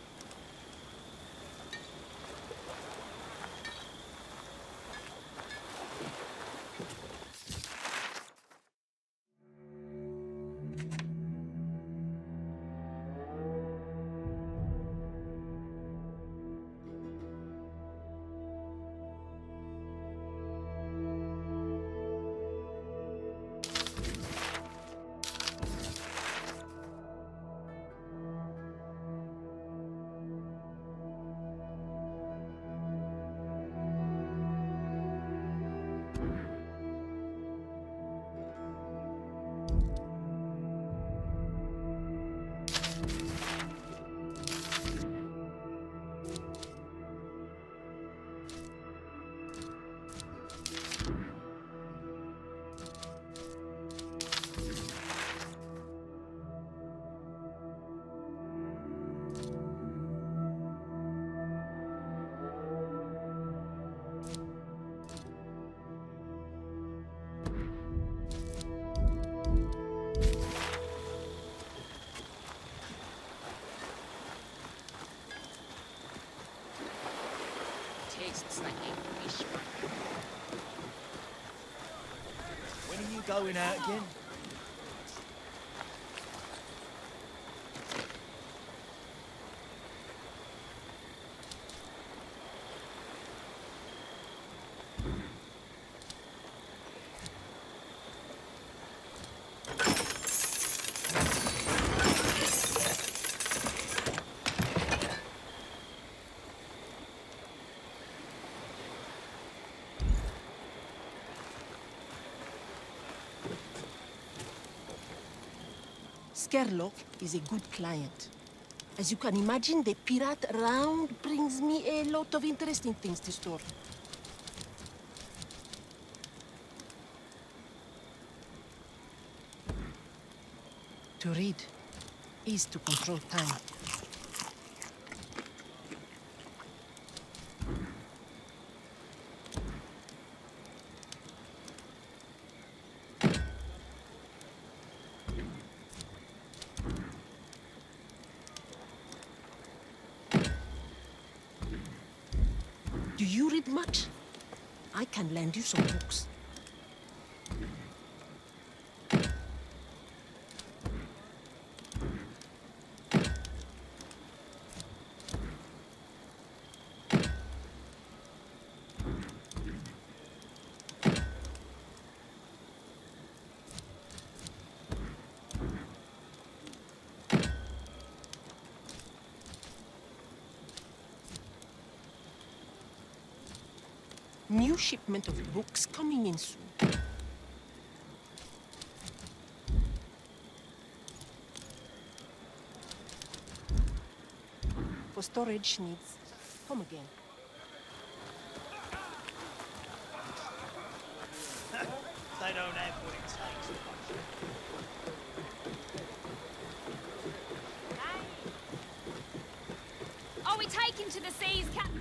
Tastes like a fish. When are you going out again? Skerlock is a good client. As you can imagine, the pirate around brings me a lot of interesting things to store. To read is to control time. Do you read much? I can lend you some books. New shipment of books coming in soon. For storage needs, come again. They don't have what it takes. Are we taking to the seas, Captain?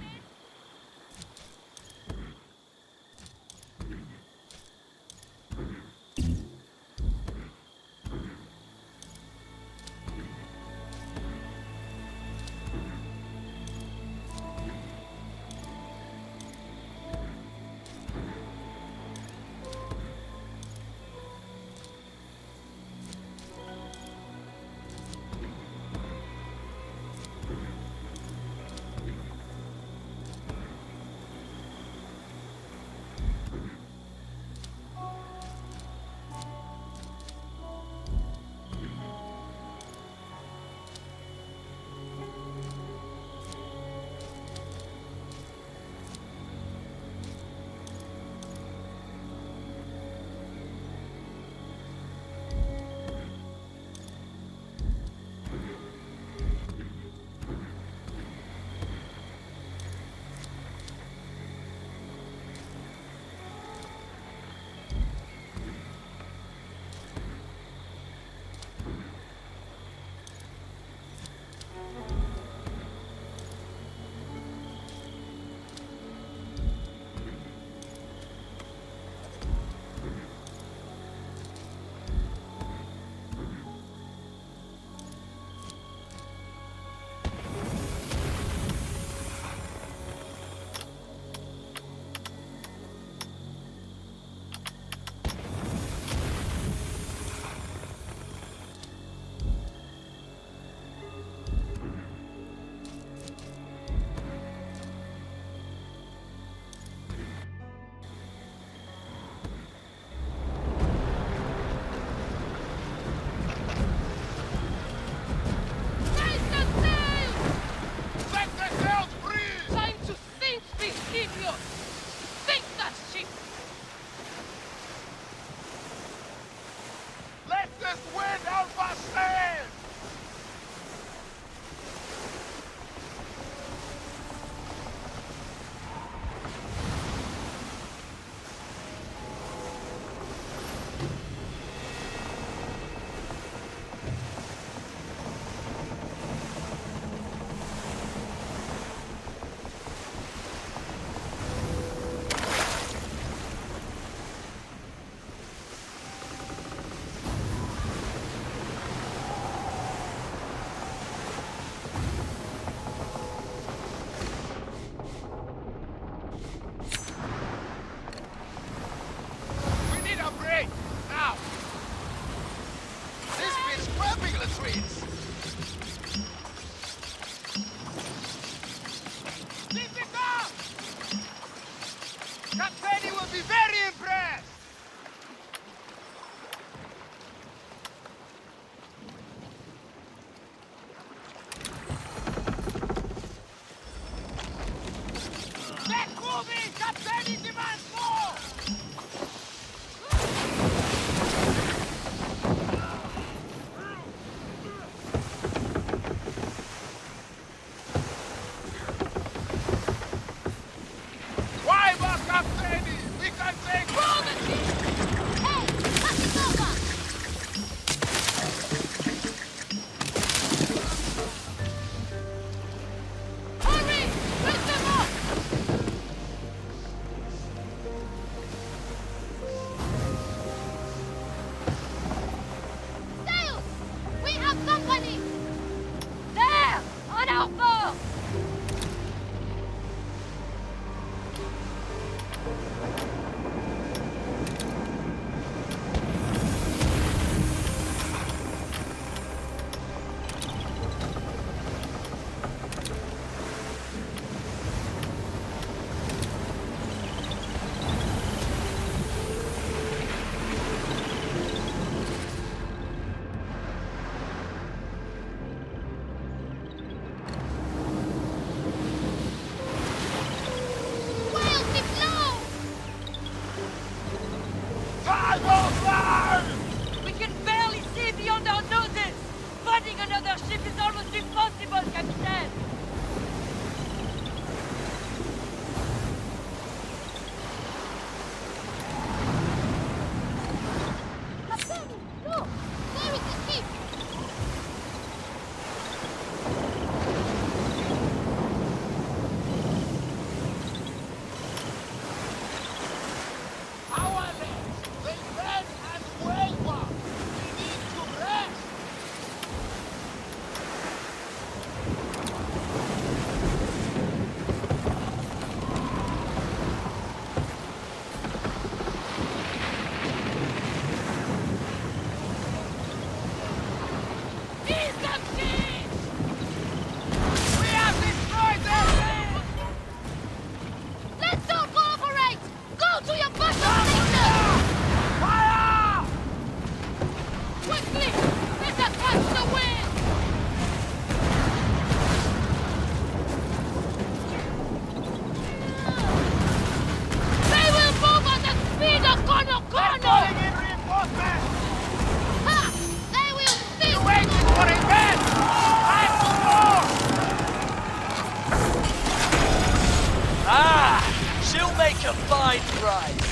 rise.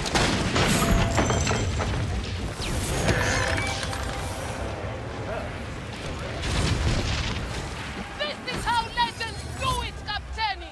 This is how legends do it, Captaini!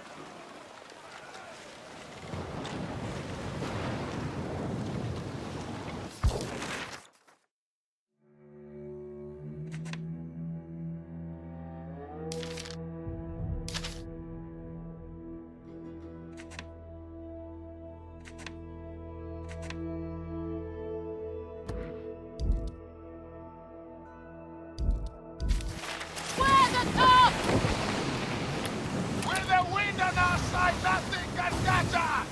Where's the top? With the wind on our side, nothing can catch us!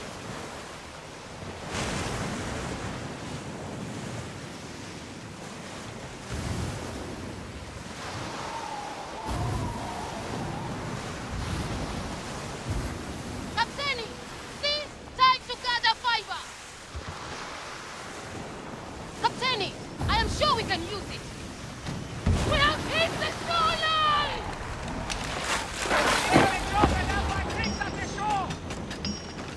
Captaini, see? Time to gather fiber! Captaini, I am sure we can use it! We have hit the shoreline!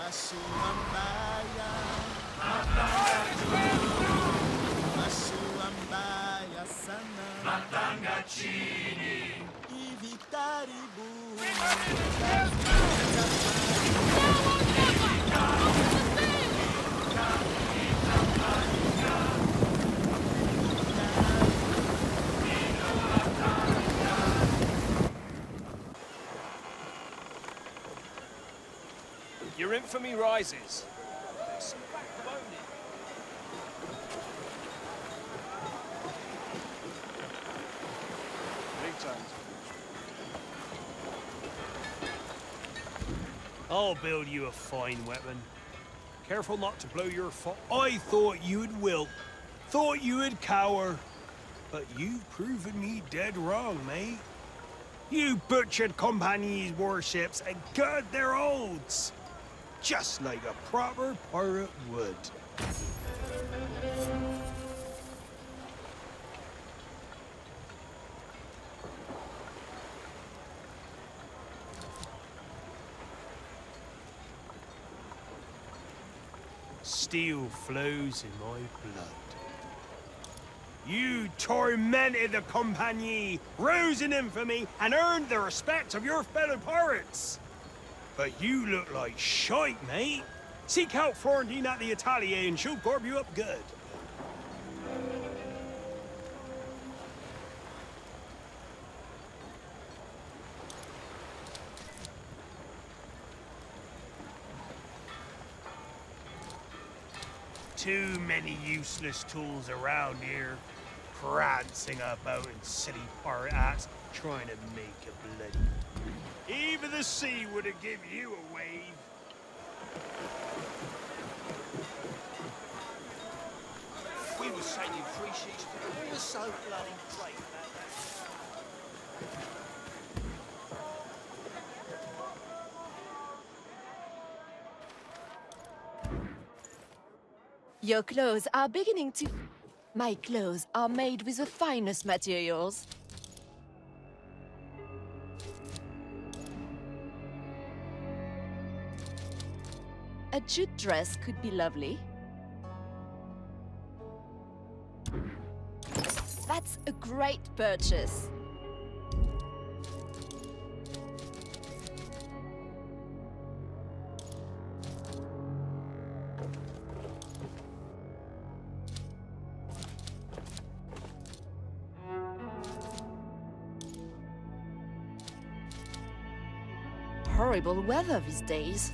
Masuambaya, Masuambaya sana, Matanga chini, hivi karibuni. Your infamy rises. There's some backbone in Big times. I'll build you a fine weapon. Careful not to blow your fo- I thought you'd wilt. Thought you would cower. But you've proven me dead wrong, mate. You butchered Compagnie's warships and gutted their oaths. Just like a proper pirate would. Steel flows in my blood. You tormented the Compagnie, rose in infamy, and earned the respect of your fellow pirates. But you look like shite, mate. Seek out Florentine at the Atelier and she'll garb you up good. Too many useless tools around here. Prancing about in silly pirate hats, trying to make a bloody... Even the sea would have given you a wave. We were sailing three sheets. We were so bloody great about that. Your clothes are beginning to... My clothes are made with the finest materials. A jute dress could be lovely. That's a great purchase. Horrible weather these days.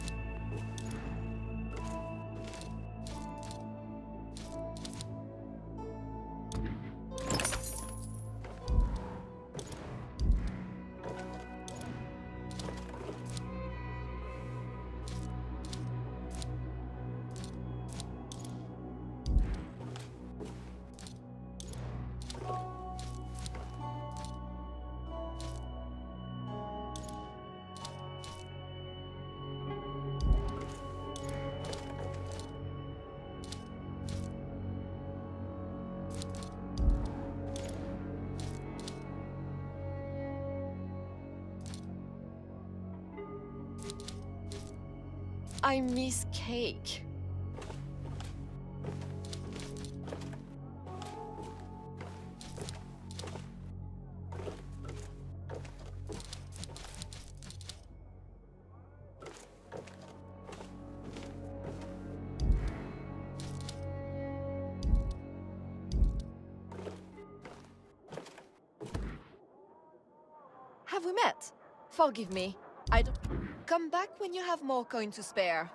I miss cake. Have we met? Forgive me. I don't... Come back when you have more coin to spare.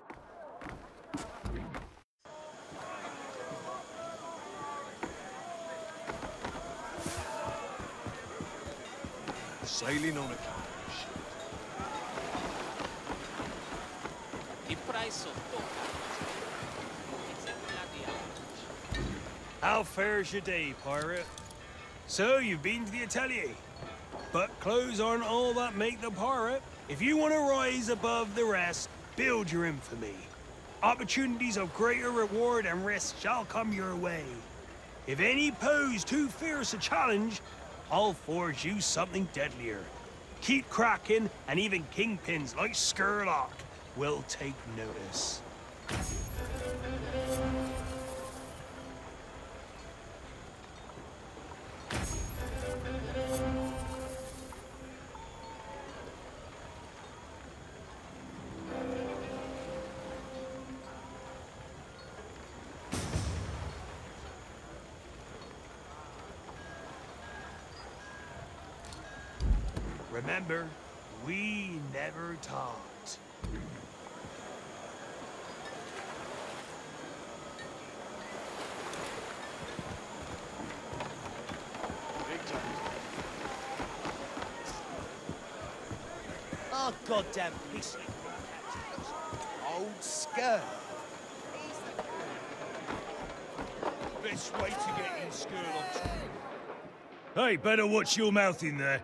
Sailing on a carriage. The price of two carriages. It's a bloody outrage. How fares your day, pirate? So, you've been to the Atelier. But clothes aren't all that make the pirate. If you want to rise above the rest, build your infamy. Opportunities of greater reward and risk shall come your way. If any pose too fierce a challenge, I'll forge you something deadlier. Keep cracking, and even kingpins like Skurlock will take notice. Remember, we never talked. Oh, goddamn piece. Old skirt. Best way to get in Skurlock's. Hey, better watch your mouth in there.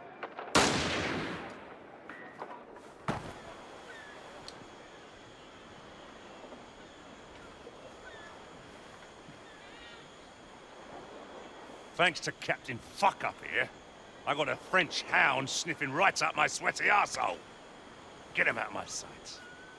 Thanks to Captain Fuck up here, I got a French hound sniffing right up my sweaty arsehole. Get him out of my sight.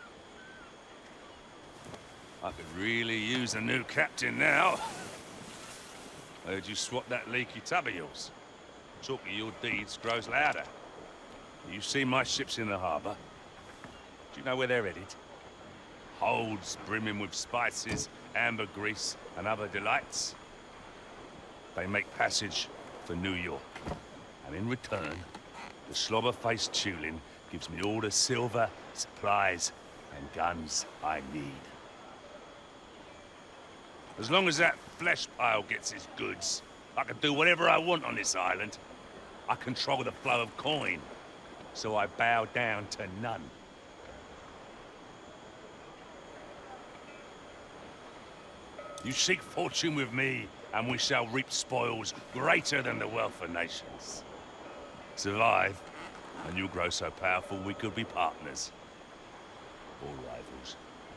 I could really use a new captain now. Heard you swap that leaky tub of yours. Talk of your deeds grows louder. You see my ships in the harbour? Do you know where they're headed? Holds brimming with spices, ambergris, and other delights. They make passage for New York. And in return, the slobber-faced Tulin gives me all the silver, supplies, and guns I need. As long as that flesh pile gets his goods, I can do whatever I want on this island. I control the flow of coin, so I bow down to none. You seek fortune with me, and we shall reap spoils greater than the wealth of nations. Survive, and you'll grow so powerful we could be partners. Or rivals.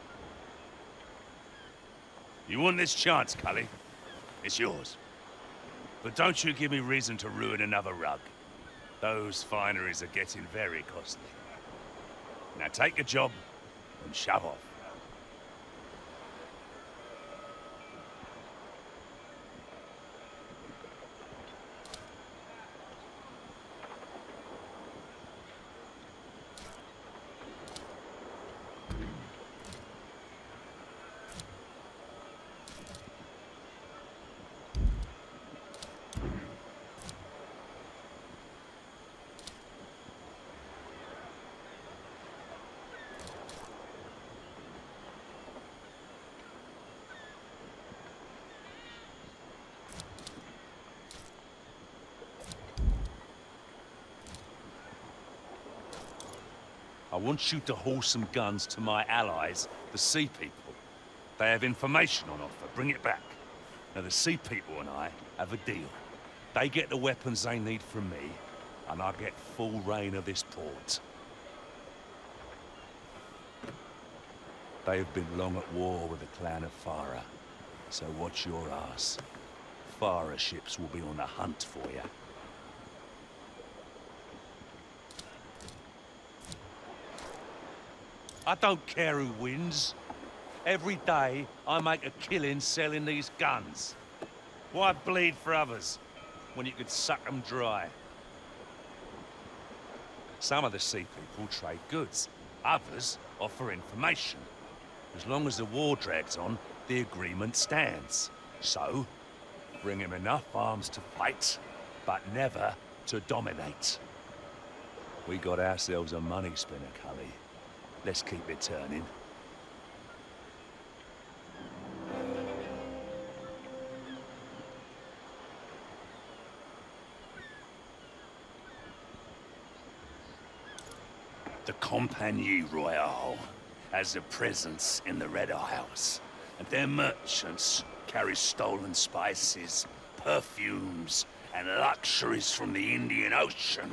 You want this chance, Cully? It's yours. But don't you give me reason to ruin another rug. Those fineries are getting very costly. Now take your job and shove off. I want you to haul some guns to my allies, the Sea People. They have information on offer. Bring it back. Now, the Sea People and I have a deal. They get the weapons they need from me, and I get full reign of this port. They have been long at war with the clan of Farah, so watch your ass. Farah ships will be on the hunt for you. I don't care who wins. Every day, I make a killing selling these guns. Why bleed for others, when you could suck them dry? Some of the Sea People trade goods. Others offer information. As long as the war drags on, the agreement stands. So, bring him enough arms to fight, but never to dominate. We got ourselves a money spinner, Cully. Let's keep it turning. The Compagnie Royale has a presence in the Red Isles, and their merchants carry stolen spices, perfumes, and luxuries from the Indian Ocean.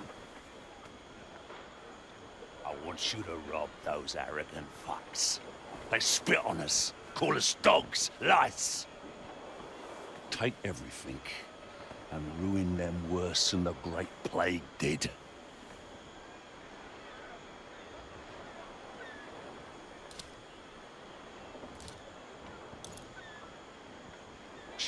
I want you to rob those arrogant fucks. They spit on us, call us dogs, lice. Take everything and ruin them worse than the Great Plague did.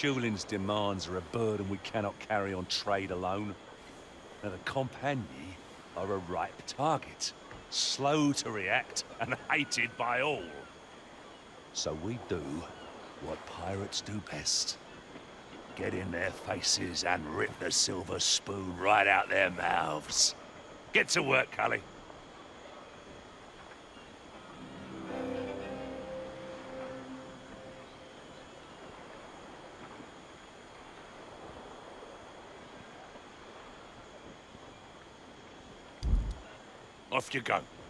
Shulin's demands are a burden we cannot carry on trade alone. Now the compagni are a ripe target, slow to react and hated by all. So we do what pirates do best. Get in their faces and rip the silver spoon right out their mouths. Get to work, Cully. Off you go.